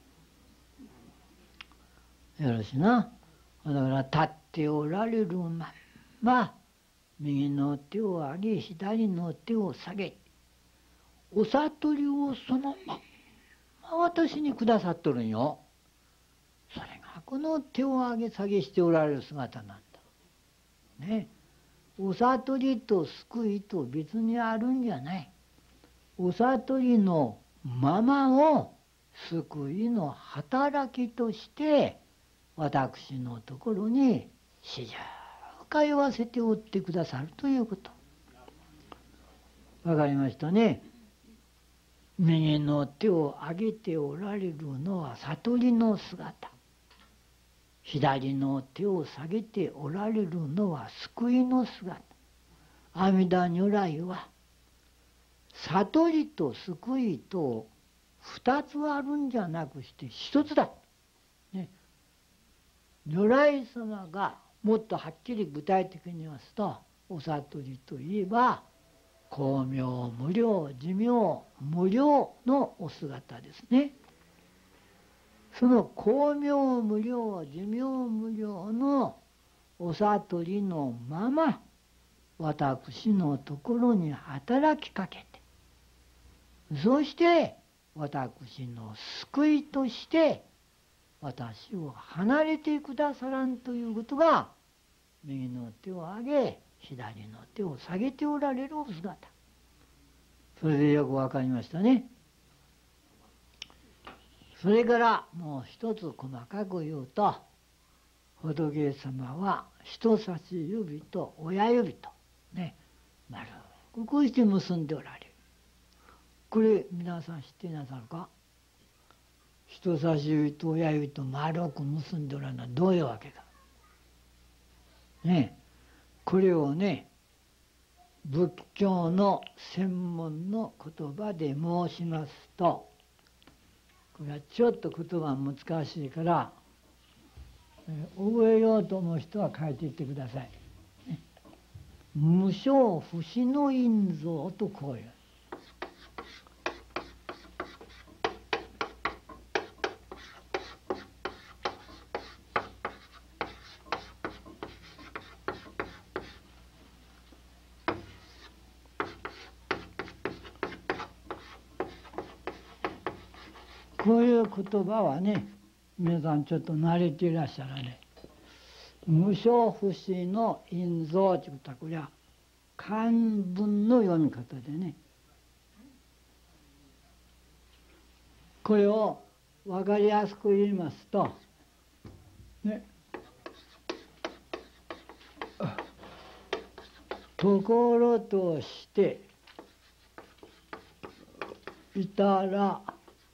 だ。よろしいな。だから立っておられるまんま右の手を上げ左の手を下げ、お悟りをそのまんま私にくださっとるんよ。それがこの手を上げ下げしておられる姿なんだね。お悟りと救いと別にあるんじゃない。お悟りのままを救いの働きとして私のところに始終通わせておってくださるということ。わかりましたね。右の手を上げておられるのは悟りの姿、左の手を下げておられるのは救いの姿。阿弥陀如来は悟りと救いと二つあるんじゃなくして一つだ、ね、如来様がもっとはっきり具体的に言いますと、お悟りといえば光明無量寿命無量のお姿ですね。その光明無量寿命無量のお悟りのまま私のところに働きかけて、そして私の救いとして私を離れてくださらんということが、右の手を上げ左の手を下げておられるお姿。それでよくわかりましたね。それからもう一つ細かく言うと、仏様は人差し指と親指とね、丸くこうして結んでおられる。これ皆さん知っていなさるか。人差し指と親指と丸く結んでおられるのはどういうわけかね。これをね、仏教の専門の言葉で申しますと、これはちょっと言葉難しいから覚えようと思う人は書いていってください。無償不死の印像とこういう。こういう言葉はね、皆さんちょっと慣れていらっしゃらね。無償不死の印像ということは、これは漢文の読み方でね、これを分かりやすく言いますとね、ところとしていたら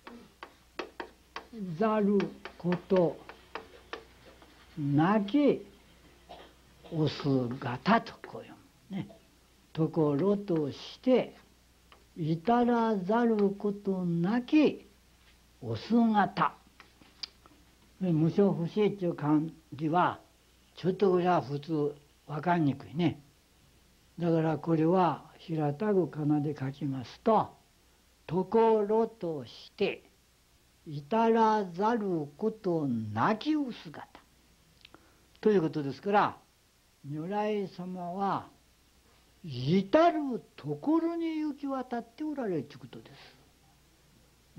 ざることなきお姿とこういう。 ね、ところとして至らざることなきお姿。無所不思っていう漢字はちょっとこれは普通分かりにくいね。だからこれは平たく仮名で書きますと、ところとして至らざることなきお姿ということですから、如来様は至るところに行き渡っておられるということです。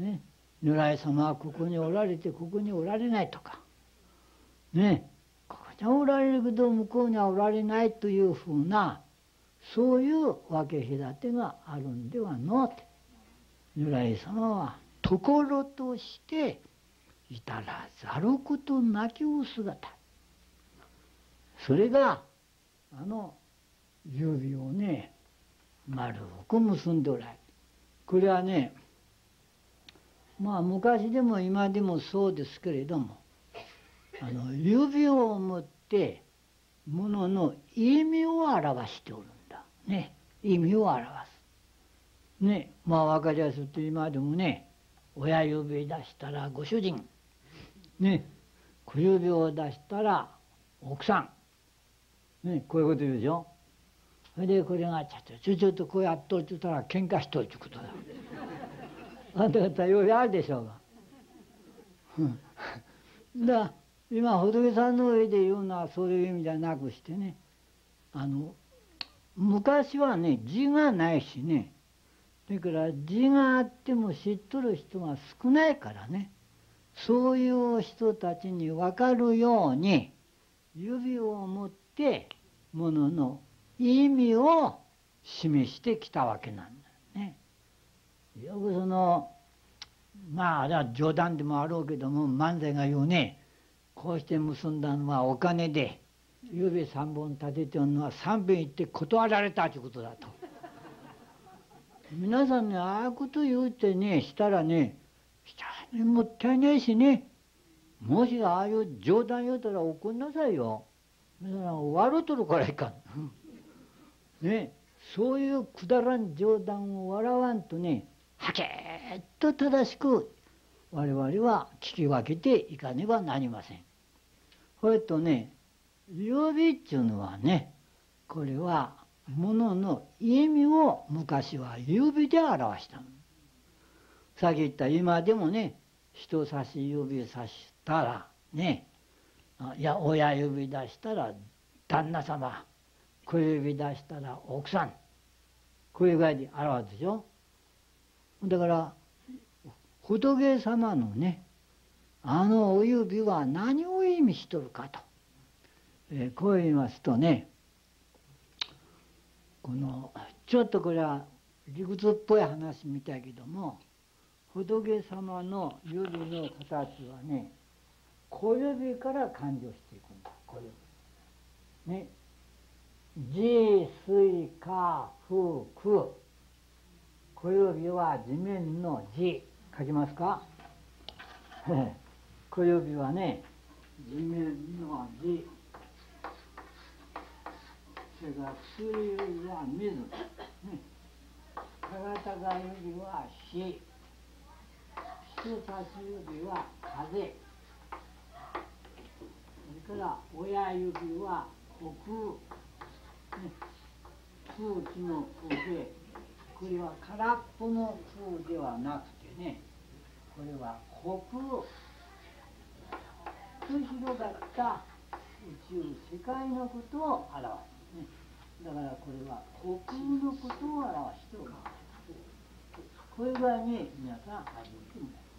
ね、如来様はここにおられてここにおられないとか、ね、ここにはおられるけど向こうにはおられないというふうな、そういう分け隔てがあるんではのうて、如来様はところとして至らざることなきお姿。それが指をね丸く結んでおられる。これはね、まあ昔でも今でもそうですけれども、指を持ってものの意味を表しておるんだね。意味を表すね。まあ分かりやすいと今でもね、親指出したらご主人ね、小指を出したら奥さんね、こういうこと言うでしょ。それでこれがちょっとこうやっとるって言ったら喧嘩しとるってことだ。あんた方よりあるでしょうが。だから今仏さんの上で言うのはそういう意味じゃなくしてね、昔はね字がないしね、だから字があっても知っとる人が少ないからね、そういう人たちに分かるように指を持ってものの意味を示してきたわけなんだよね。よくまああれは冗談でもあろうけども、萬歳が言うね、こうして結んだのはお金で、指3本立ててるのは3遍言って断られたということだと。皆さんね、ああいうこと言うてねしたらね、もったいないしね、もしああいう冗談言うたら怒んなさいよ。笑うとるからいかん。ね、そういうくだらん冗談を笑わんとね、はけっと正しく我々は聞き分けていかねばなりません。それとね、指っていうのはね、これはものの意味を昔は指で表したの。さっき言った今でもね、人差し指さしたらね、いや親指出したら旦那様、小指出したら奥さん、こういう具合で表すでしょ。だから仏様のね、お指は何を意味しとるかと、こう言いますとね、ちょっとこれは理屈っぽい話みたいけども、仏様の指の形はね、小指から勘定していくんだ。小指ね、地水火風空、小指は地面の地、書きますか。小指はね地面の地、それから薬指は水、ね、手形が指は火、人差し指は風、それから親指は虚空、ね、空気の空で、これは空っぽの空ではなくてね、これは虚空と広がった宇宙世界のことを表す、ね、だからこれは虚空のことを表しております。こういう具合に皆さん始めてもらいます。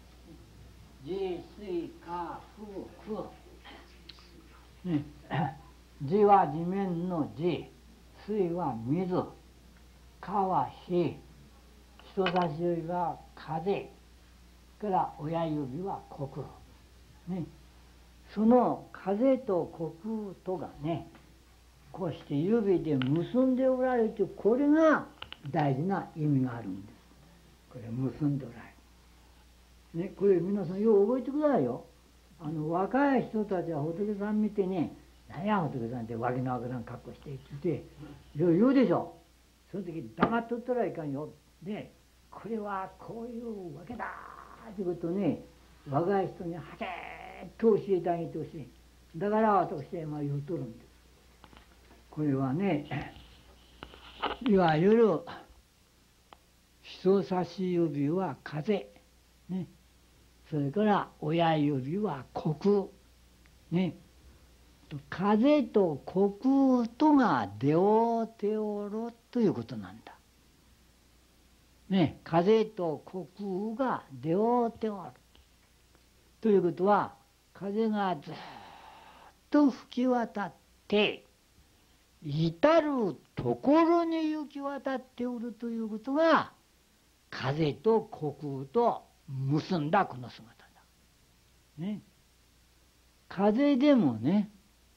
地水火風空、ね、地は地面の地、水は水、火は火、人差し指は風から親指は虚空、ね、その風と虚空とがね、こうして指で結んでおられるという、これが大事な意味があるんです。これ結んでおられる、ね、これ皆さんよう覚えてくださいよ。若い人たちは仏さん見てね、 何や仏さんってわけのわからん格好してって言うでしょ。その時黙っとったらいかんよ。でこれはこういうわけだということをね、若い人にはけっと教えてあげてほしい。だから私は今言うとるんです。これはね、いわゆる人差し指は風、ね、それから親指は虚空、ね、風と虚空とが出会うておるということなんだ。ね、風と虚空が出会うておるということは、風がずっと吹き渡って至るところに行き渡っておるということが、風と虚空と結んだこの姿だ。ね、風でもね、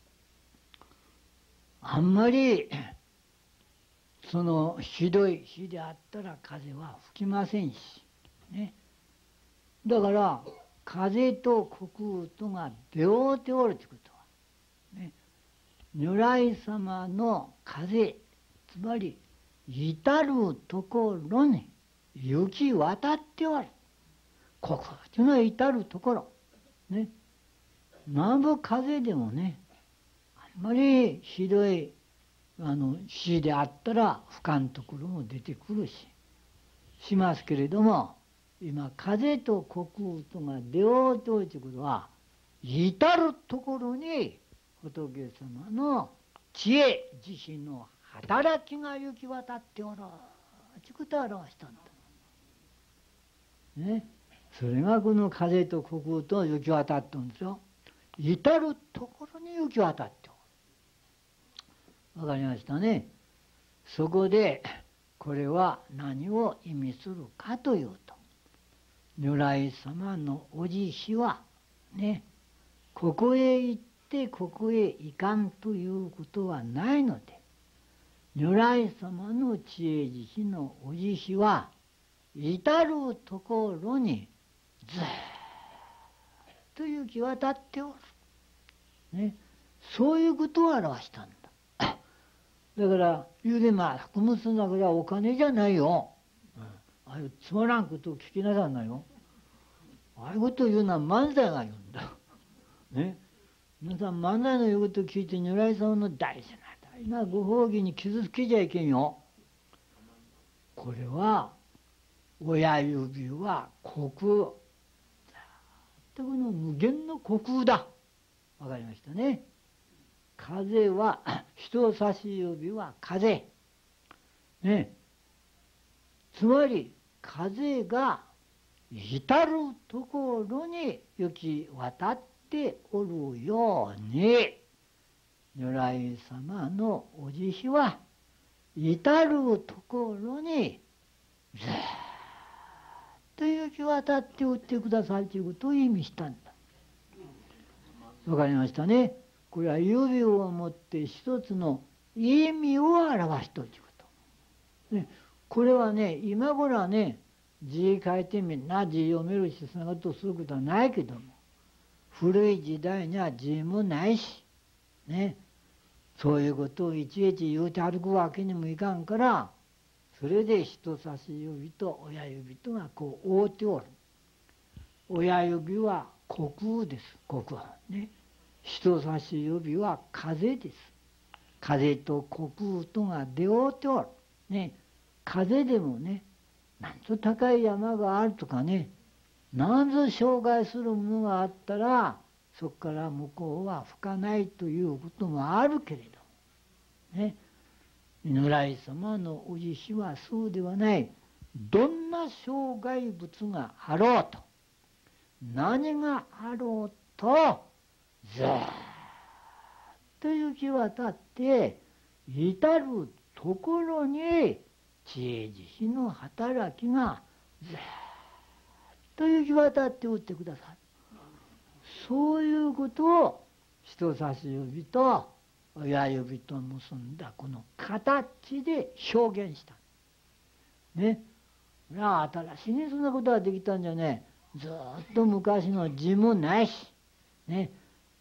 あんまりそのひどい日であったら風は吹きませんし、ね、だから風と虚空とが出会うておるということは、ね、如来様の風、つまり至るところに行き渡っておる。虚空というのは至るところ、ね、南部風でもね、あんまりひどい死であったら不可のところも出てくるしますけれども、今風と虚空とが出会うということは、至るところに仏様の知恵自身の働きが行き渡っておるということを表したんだ。ね、それがこの風と虚空と行き渡ってるんですよ。至るところに行き渡っておる。わかりましたね。そこでこれは何を意味するかというと、如来様のお慈悲はね、ここへ行ってここへ行かんということはないので、如来様の知恵慈悲のお慈悲は至るところにずっと行き渡っておる、ね、そういうことを表したんだ。だから言うで、福物の中ではお金じゃないよ、ああいうつまらんことを聞きなさんなよ。ああいうことを言うのは漫才が言うんだ、ね、皆さん漫才の言うことを聞いて如来様の大事な大事なご褒美に傷つけちゃいけんよ。これは親指は虚空、この無限の虚空だ。わかりましたね。風は人差し指は風、ね、つまり風が至るところに行き渡っておるように、如来様のお慈悲は至るところにずっと行き渡っておってくださいということを意味したんだ。わかりましたね。これは指をもって一つの意味を表しとるということ、ね、これはね、今頃はね、字書いてみんな字読めるし、そんなことをすることはないけども、古い時代には字もないし、ね、そういうことをいちいち言うて歩くわけにもいかんから、それで人差し指と親指とがこう覆っておる。親指は虚空です。虚空、ね、人差し指は風です。風と虚空とが出会うておる、ね、風でもね、なんと高い山があるとかね、なんぞ障害するものがあったら、そこから向こうは吹かないということもあるけれど、ね、如来様のお慈悲はそうではない。どんな障害物があろうと、何があろうと、ずっと行き渡って至るところに知恵慈悲の働きがずっと行き渡っておってくださる。そういうことを人差し指と親指と結んだこの形で表現したね。新しいにそんなことができたんじゃねえ。ずっと昔の字もないし、ね、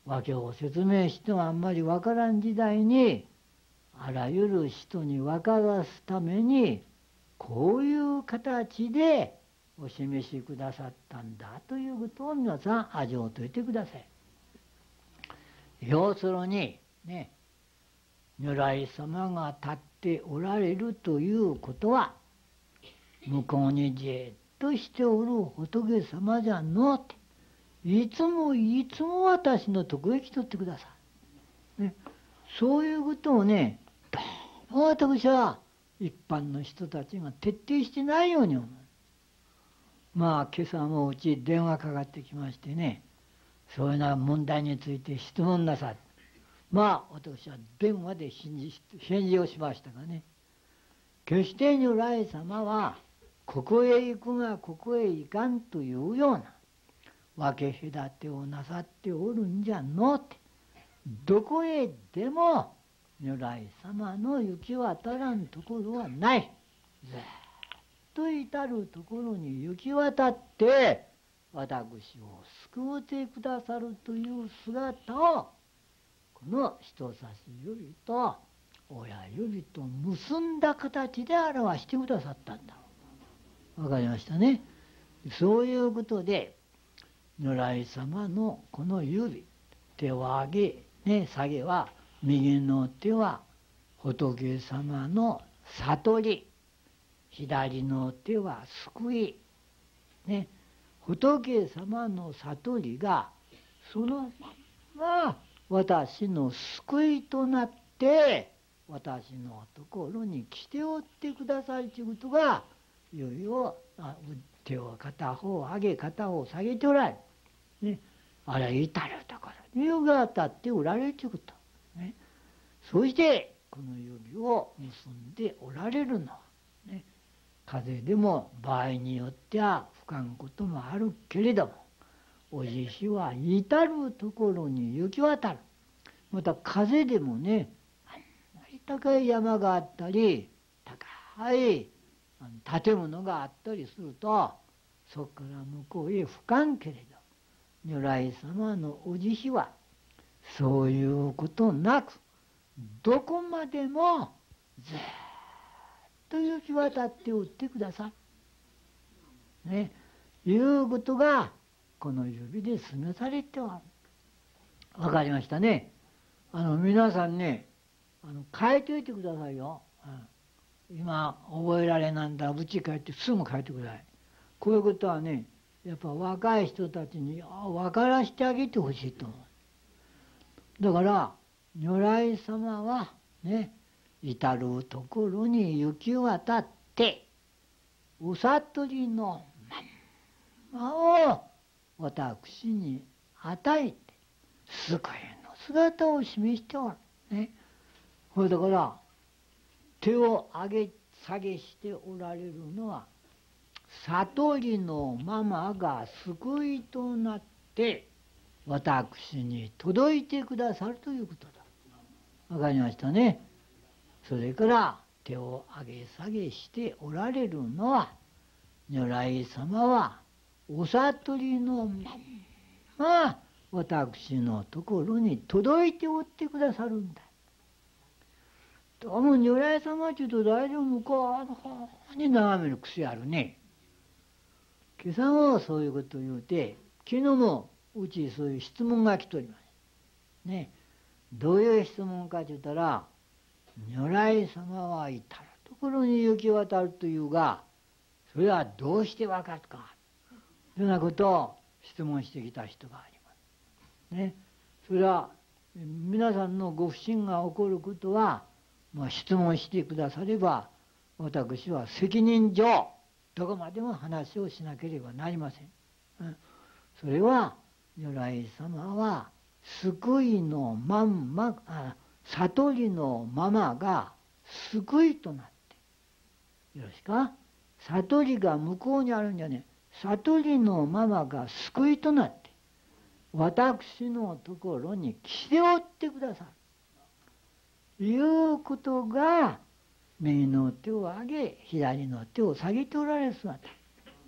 訳を説明してもあんまりわからん時代に、あらゆる人に分からすために、こういう形でお示しくださったんだということを皆さん味を解いてください。要するにね、如来様が立っておられるということは、向こうにじっとしておる仏様じゃのって、いつもいつも私のとこへ来とってください、ね、そういうことをね、どうも私は一般の人たちが徹底してないように思う。まあ今朝もうち電話かかってきましてね、そういうような問題について質問なさって、まあ私は電話で返事をしましたがね、決して如来様はここへ行くがここへ行かんというような分け隔てをなさっておるんじゃのって、どこへでも如来様の行き渡らんところはない。ずっと至るところに行き渡って私を救うてくださるという姿を、この人差し指と親指と結んだ形で表してくださったんだ。わかりましたね。そういうことで如来様のこの指、手を上げ、ね、下げは、右の手は仏様の悟り、左の手は救い、ね、仏様の悟りがそのまま私の救いとなって私のところに来ておってくださいということが、指を手を片方上げ片方下げておられる、ね、あれ至るところに指が当たっておられるということ、ね、そしてこの指を結んでおられるのは、ね、風でも場合によっては吹かんこともあるけれども、お慈悲は至るところに行き渡る。また風でもね、あんまり高い山があったり高い建物があったりすると、そこから向こうへ吹かんけれど、如来様のお慈悲はそういうことなく、どこまでもずっと行き渡っておってください、ね、いうことがこの指で示されてはわかりましたね。皆さんね、書いておいてくださいよ、今覚えられなんだらうち帰ってすぐ書いてください。こういうことはね、やっぱ若い人たちに分からしてあげてほしいと思う。だから如来様はね、至るところに行き渡ってお悟りのまんまを私に与えて救いの姿を示しておる、ね、これだから手を上げ下げしておられるのは、悟りのままが救いとなって私に届いてくださるということだ。わかりましたね。それから手を上げ下げしておられるのは、如来様はお悟りのまま私のところに届いておってくださるんだ。どうも如来様ちょっと大丈夫か、ほんに眺める癖あるね。今朝もそういうことを言うて、昨日もうちそういう質問が来ておりますね。どういう質問かと言ったら、如来様は至るところに行き渡るというが、それはどうして分かるか、そんなことを質問してきた人がありますね。それは皆さんのご不信が起こることは、質問してくだされば私は責任上どこまでも話をしなければなりません。それは如来様は救いのまんま、悟りのままが救いとなって、よろしいか、悟りが向こうにあるんじゃねえ、悟りのままが救いとなって私のところに来ておってくださるいうことが、右の手を上げ左の手を下げておられる姿、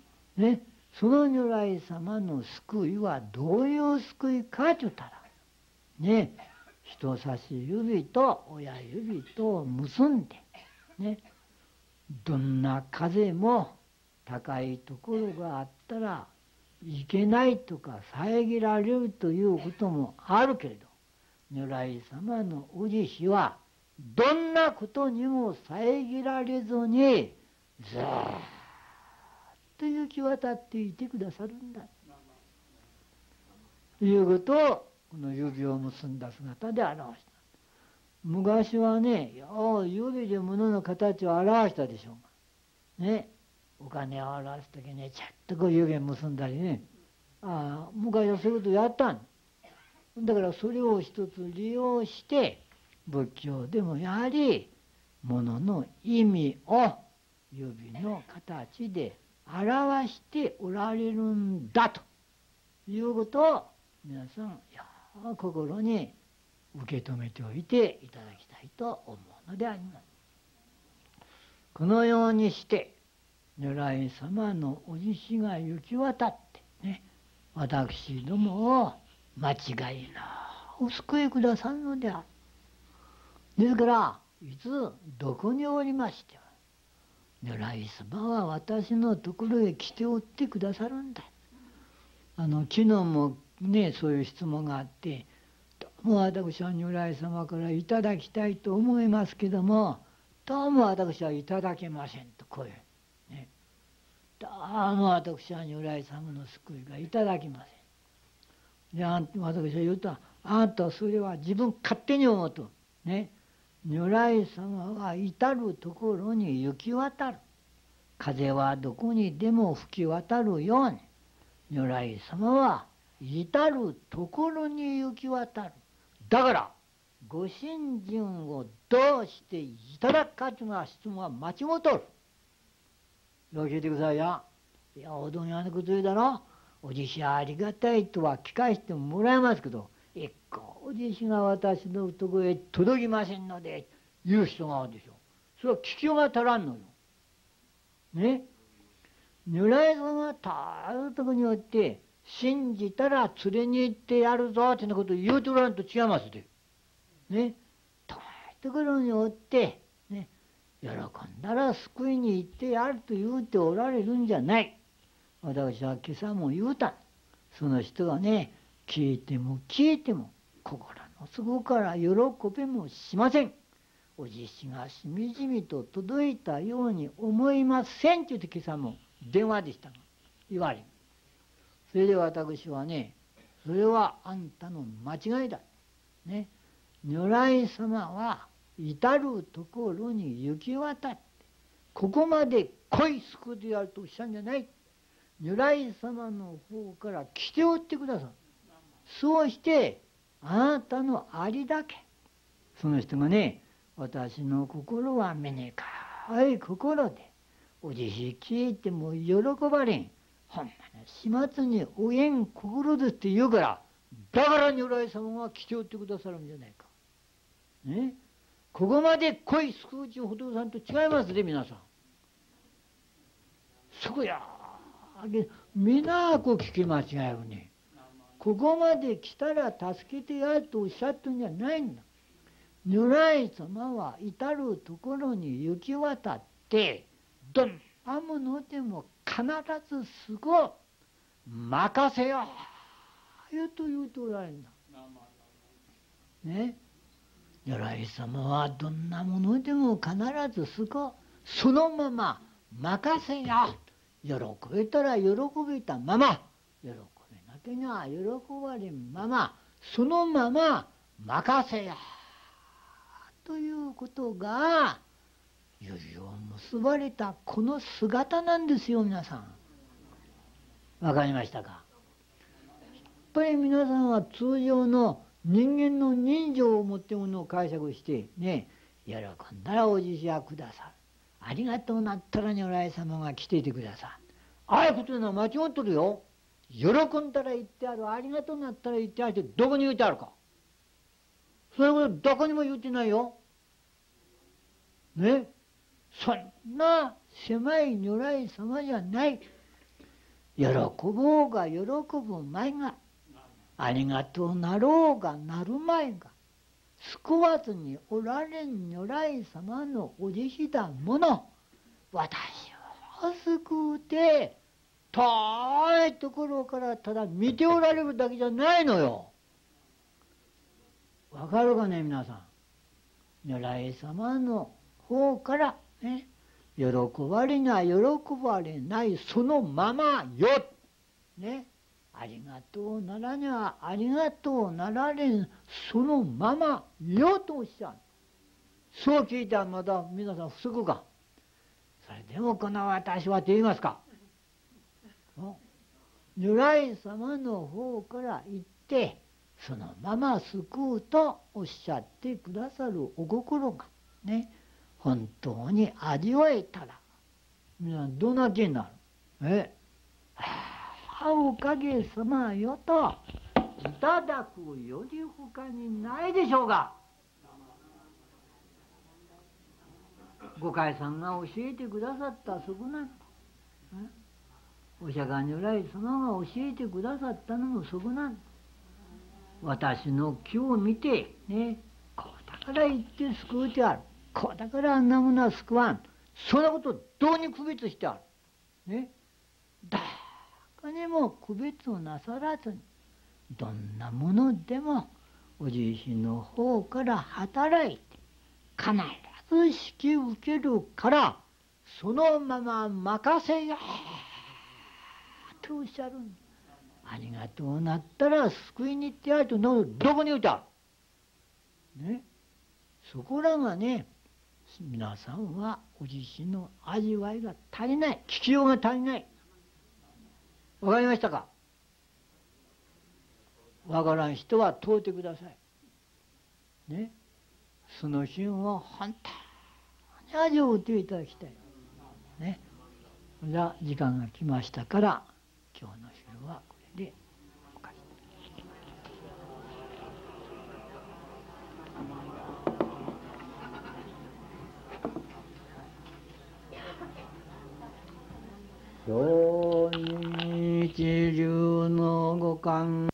ね、その如来様の救いはどういう救いかと言ったら、 ね、人差し指と親指と結んで、ね、どんな風も高いところがあったらいけないとか遮られるということもあるけれど、如来様のお慈悲はどんなことにも遮られずにずーっと行き渡っていてくださるんだということをこの指を結んだ姿で表した。昔はね、指で物の形を表したでしょうがね、お金を表す時ね、ちゃっとこう指を結んだりね、昔はそういうことやったんだから、それを一つ利用して仏教でもやはり物の意味を指の形で表しておられるんだということを皆さん心に受け止めておいていただきたいと思うのであります。このようにして如来様のお慈悲が行き渡ってね、私どもを間違いなくお救いくださるのである。ですからいつどこにおりましては如来様は私のところへ来ておってくださるんだ。昨日もね、そういう質問があって、どうも私は如来様からいただきたいと思いますけども、どうも私はいただけませんと、こういう、ね、どうも私は如来様の救いがいただきません。で、私は言うと、あんたそれは自分勝手に思うと、ね、如来様は至るところに行き渡る。風はどこにでも吹き渡るように、如来様は至るところに行き渡る。だからご信心をどうしていただくかというのは質問は間違うとる。教えてくださいや。いや、おどんやのこと言うだろ。お慈悲ありがたいとは聞かせてもらいますけど、一個お慈悲が私のところへ届きませんので言う人があるでしょ。それは聞きようが足らんのよ。ね。如来様がたるところによって信じたら連れに行ってやるぞってなことを言うとらんと違いますで。ね。遠いところにおって、ね、喜んだら救いに行ってやると言うておられるんじゃない。私は今朝も言うた。その人がね、聞いても聞いても心の底から喜べもしません。お慈悲がしみじみと届いたように思いませんって言って今朝も電話でしたが言われる。それで私はね、それはあんたの間違いだ。ね。如来様は至るところに行き渡って、ここまで来い救うでやるとおっしゃるんじゃない。如来様の方から来ておってください。そうしてあなたのありだけ、その人がね、私の心はめねかい心でお慈悲聞いても喜ばれん、ほんまに始末におえん心ですって言うから、だから如来様が来ておってくださるんじゃないかね。ここまで来い救うち仏さんと違いますね、皆さん。そこや皆こう聞き間違えるね。ここまで来たら助けてやるとおっしゃってるんじゃないんだ。如来様は至るところに行き渡って、どんなものでも必ずすご任せよよと言うとおられるんだ。ね。如来様はどんなものでも必ずすごそのまま任せよ。喜べたら喜べたまま、喜べなけには喜ばれんまま、そのまま任せよということが指を結ばれたこの姿なんですよ。皆さんわかりましたか。やっぱり皆さんは通常の人間の人情を持ってものを解釈してね、喜んだらお慈悲はくださる、ありがとうなったら如来様が来ていてくださる、ああいうことのは間違っとるよ。喜んだら言ってある、ありがとうなったら言ってあるってどこに言うてあるか。そういうことどこにも言うてないよ。ね。そんな狭い如来様じゃない。喜ぼうが喜ぶまいが、 ありがとうなろうがなるまいが、救わずにおられん如来様のお慈悲だもの、私は救うて、遠いところからただ見ておられるだけじゃないのよ。わかるかね、皆さん。如来様の方からね、喜ばれない、喜ばれない、そのままよ。ね。ありがとうならにゃ、ありがとうなられん、そのままよとおっしゃる。そう聞いたらまだ皆さん不足か。それでもこの私はと言いますか。如来様の方から言って、そのまま救うとおっしゃってくださるお心がね、本当に味わえたら、皆さんどんな気になる？おかげさまよといただくより他にないでしょうが。ご海さんが教えてくださったそこなんだ。お釈迦如来様が教えてくださったのもそこなんだ。私の気を見てね、こうだから言って救うてある、こうだからあんなものは救わん、そんなことをどうに区別してあるね。誰にも区別をなさらずに、どんなものでもお自身の方から働いて必ず引き受けるから、そのまま任せよとおっしゃるんだ。ありがとうなったら救いに行ってやるとどこに言うたね。そこらがね、皆さんはお自身の味わいが足りない、聞きようが足りない。わかりましたか？わからん人は問うてくださいね。その旬を本当に味わっていただきたいね。じゃあ時間が来ましたから、今日の昼はこれでおかしい。上日流の五感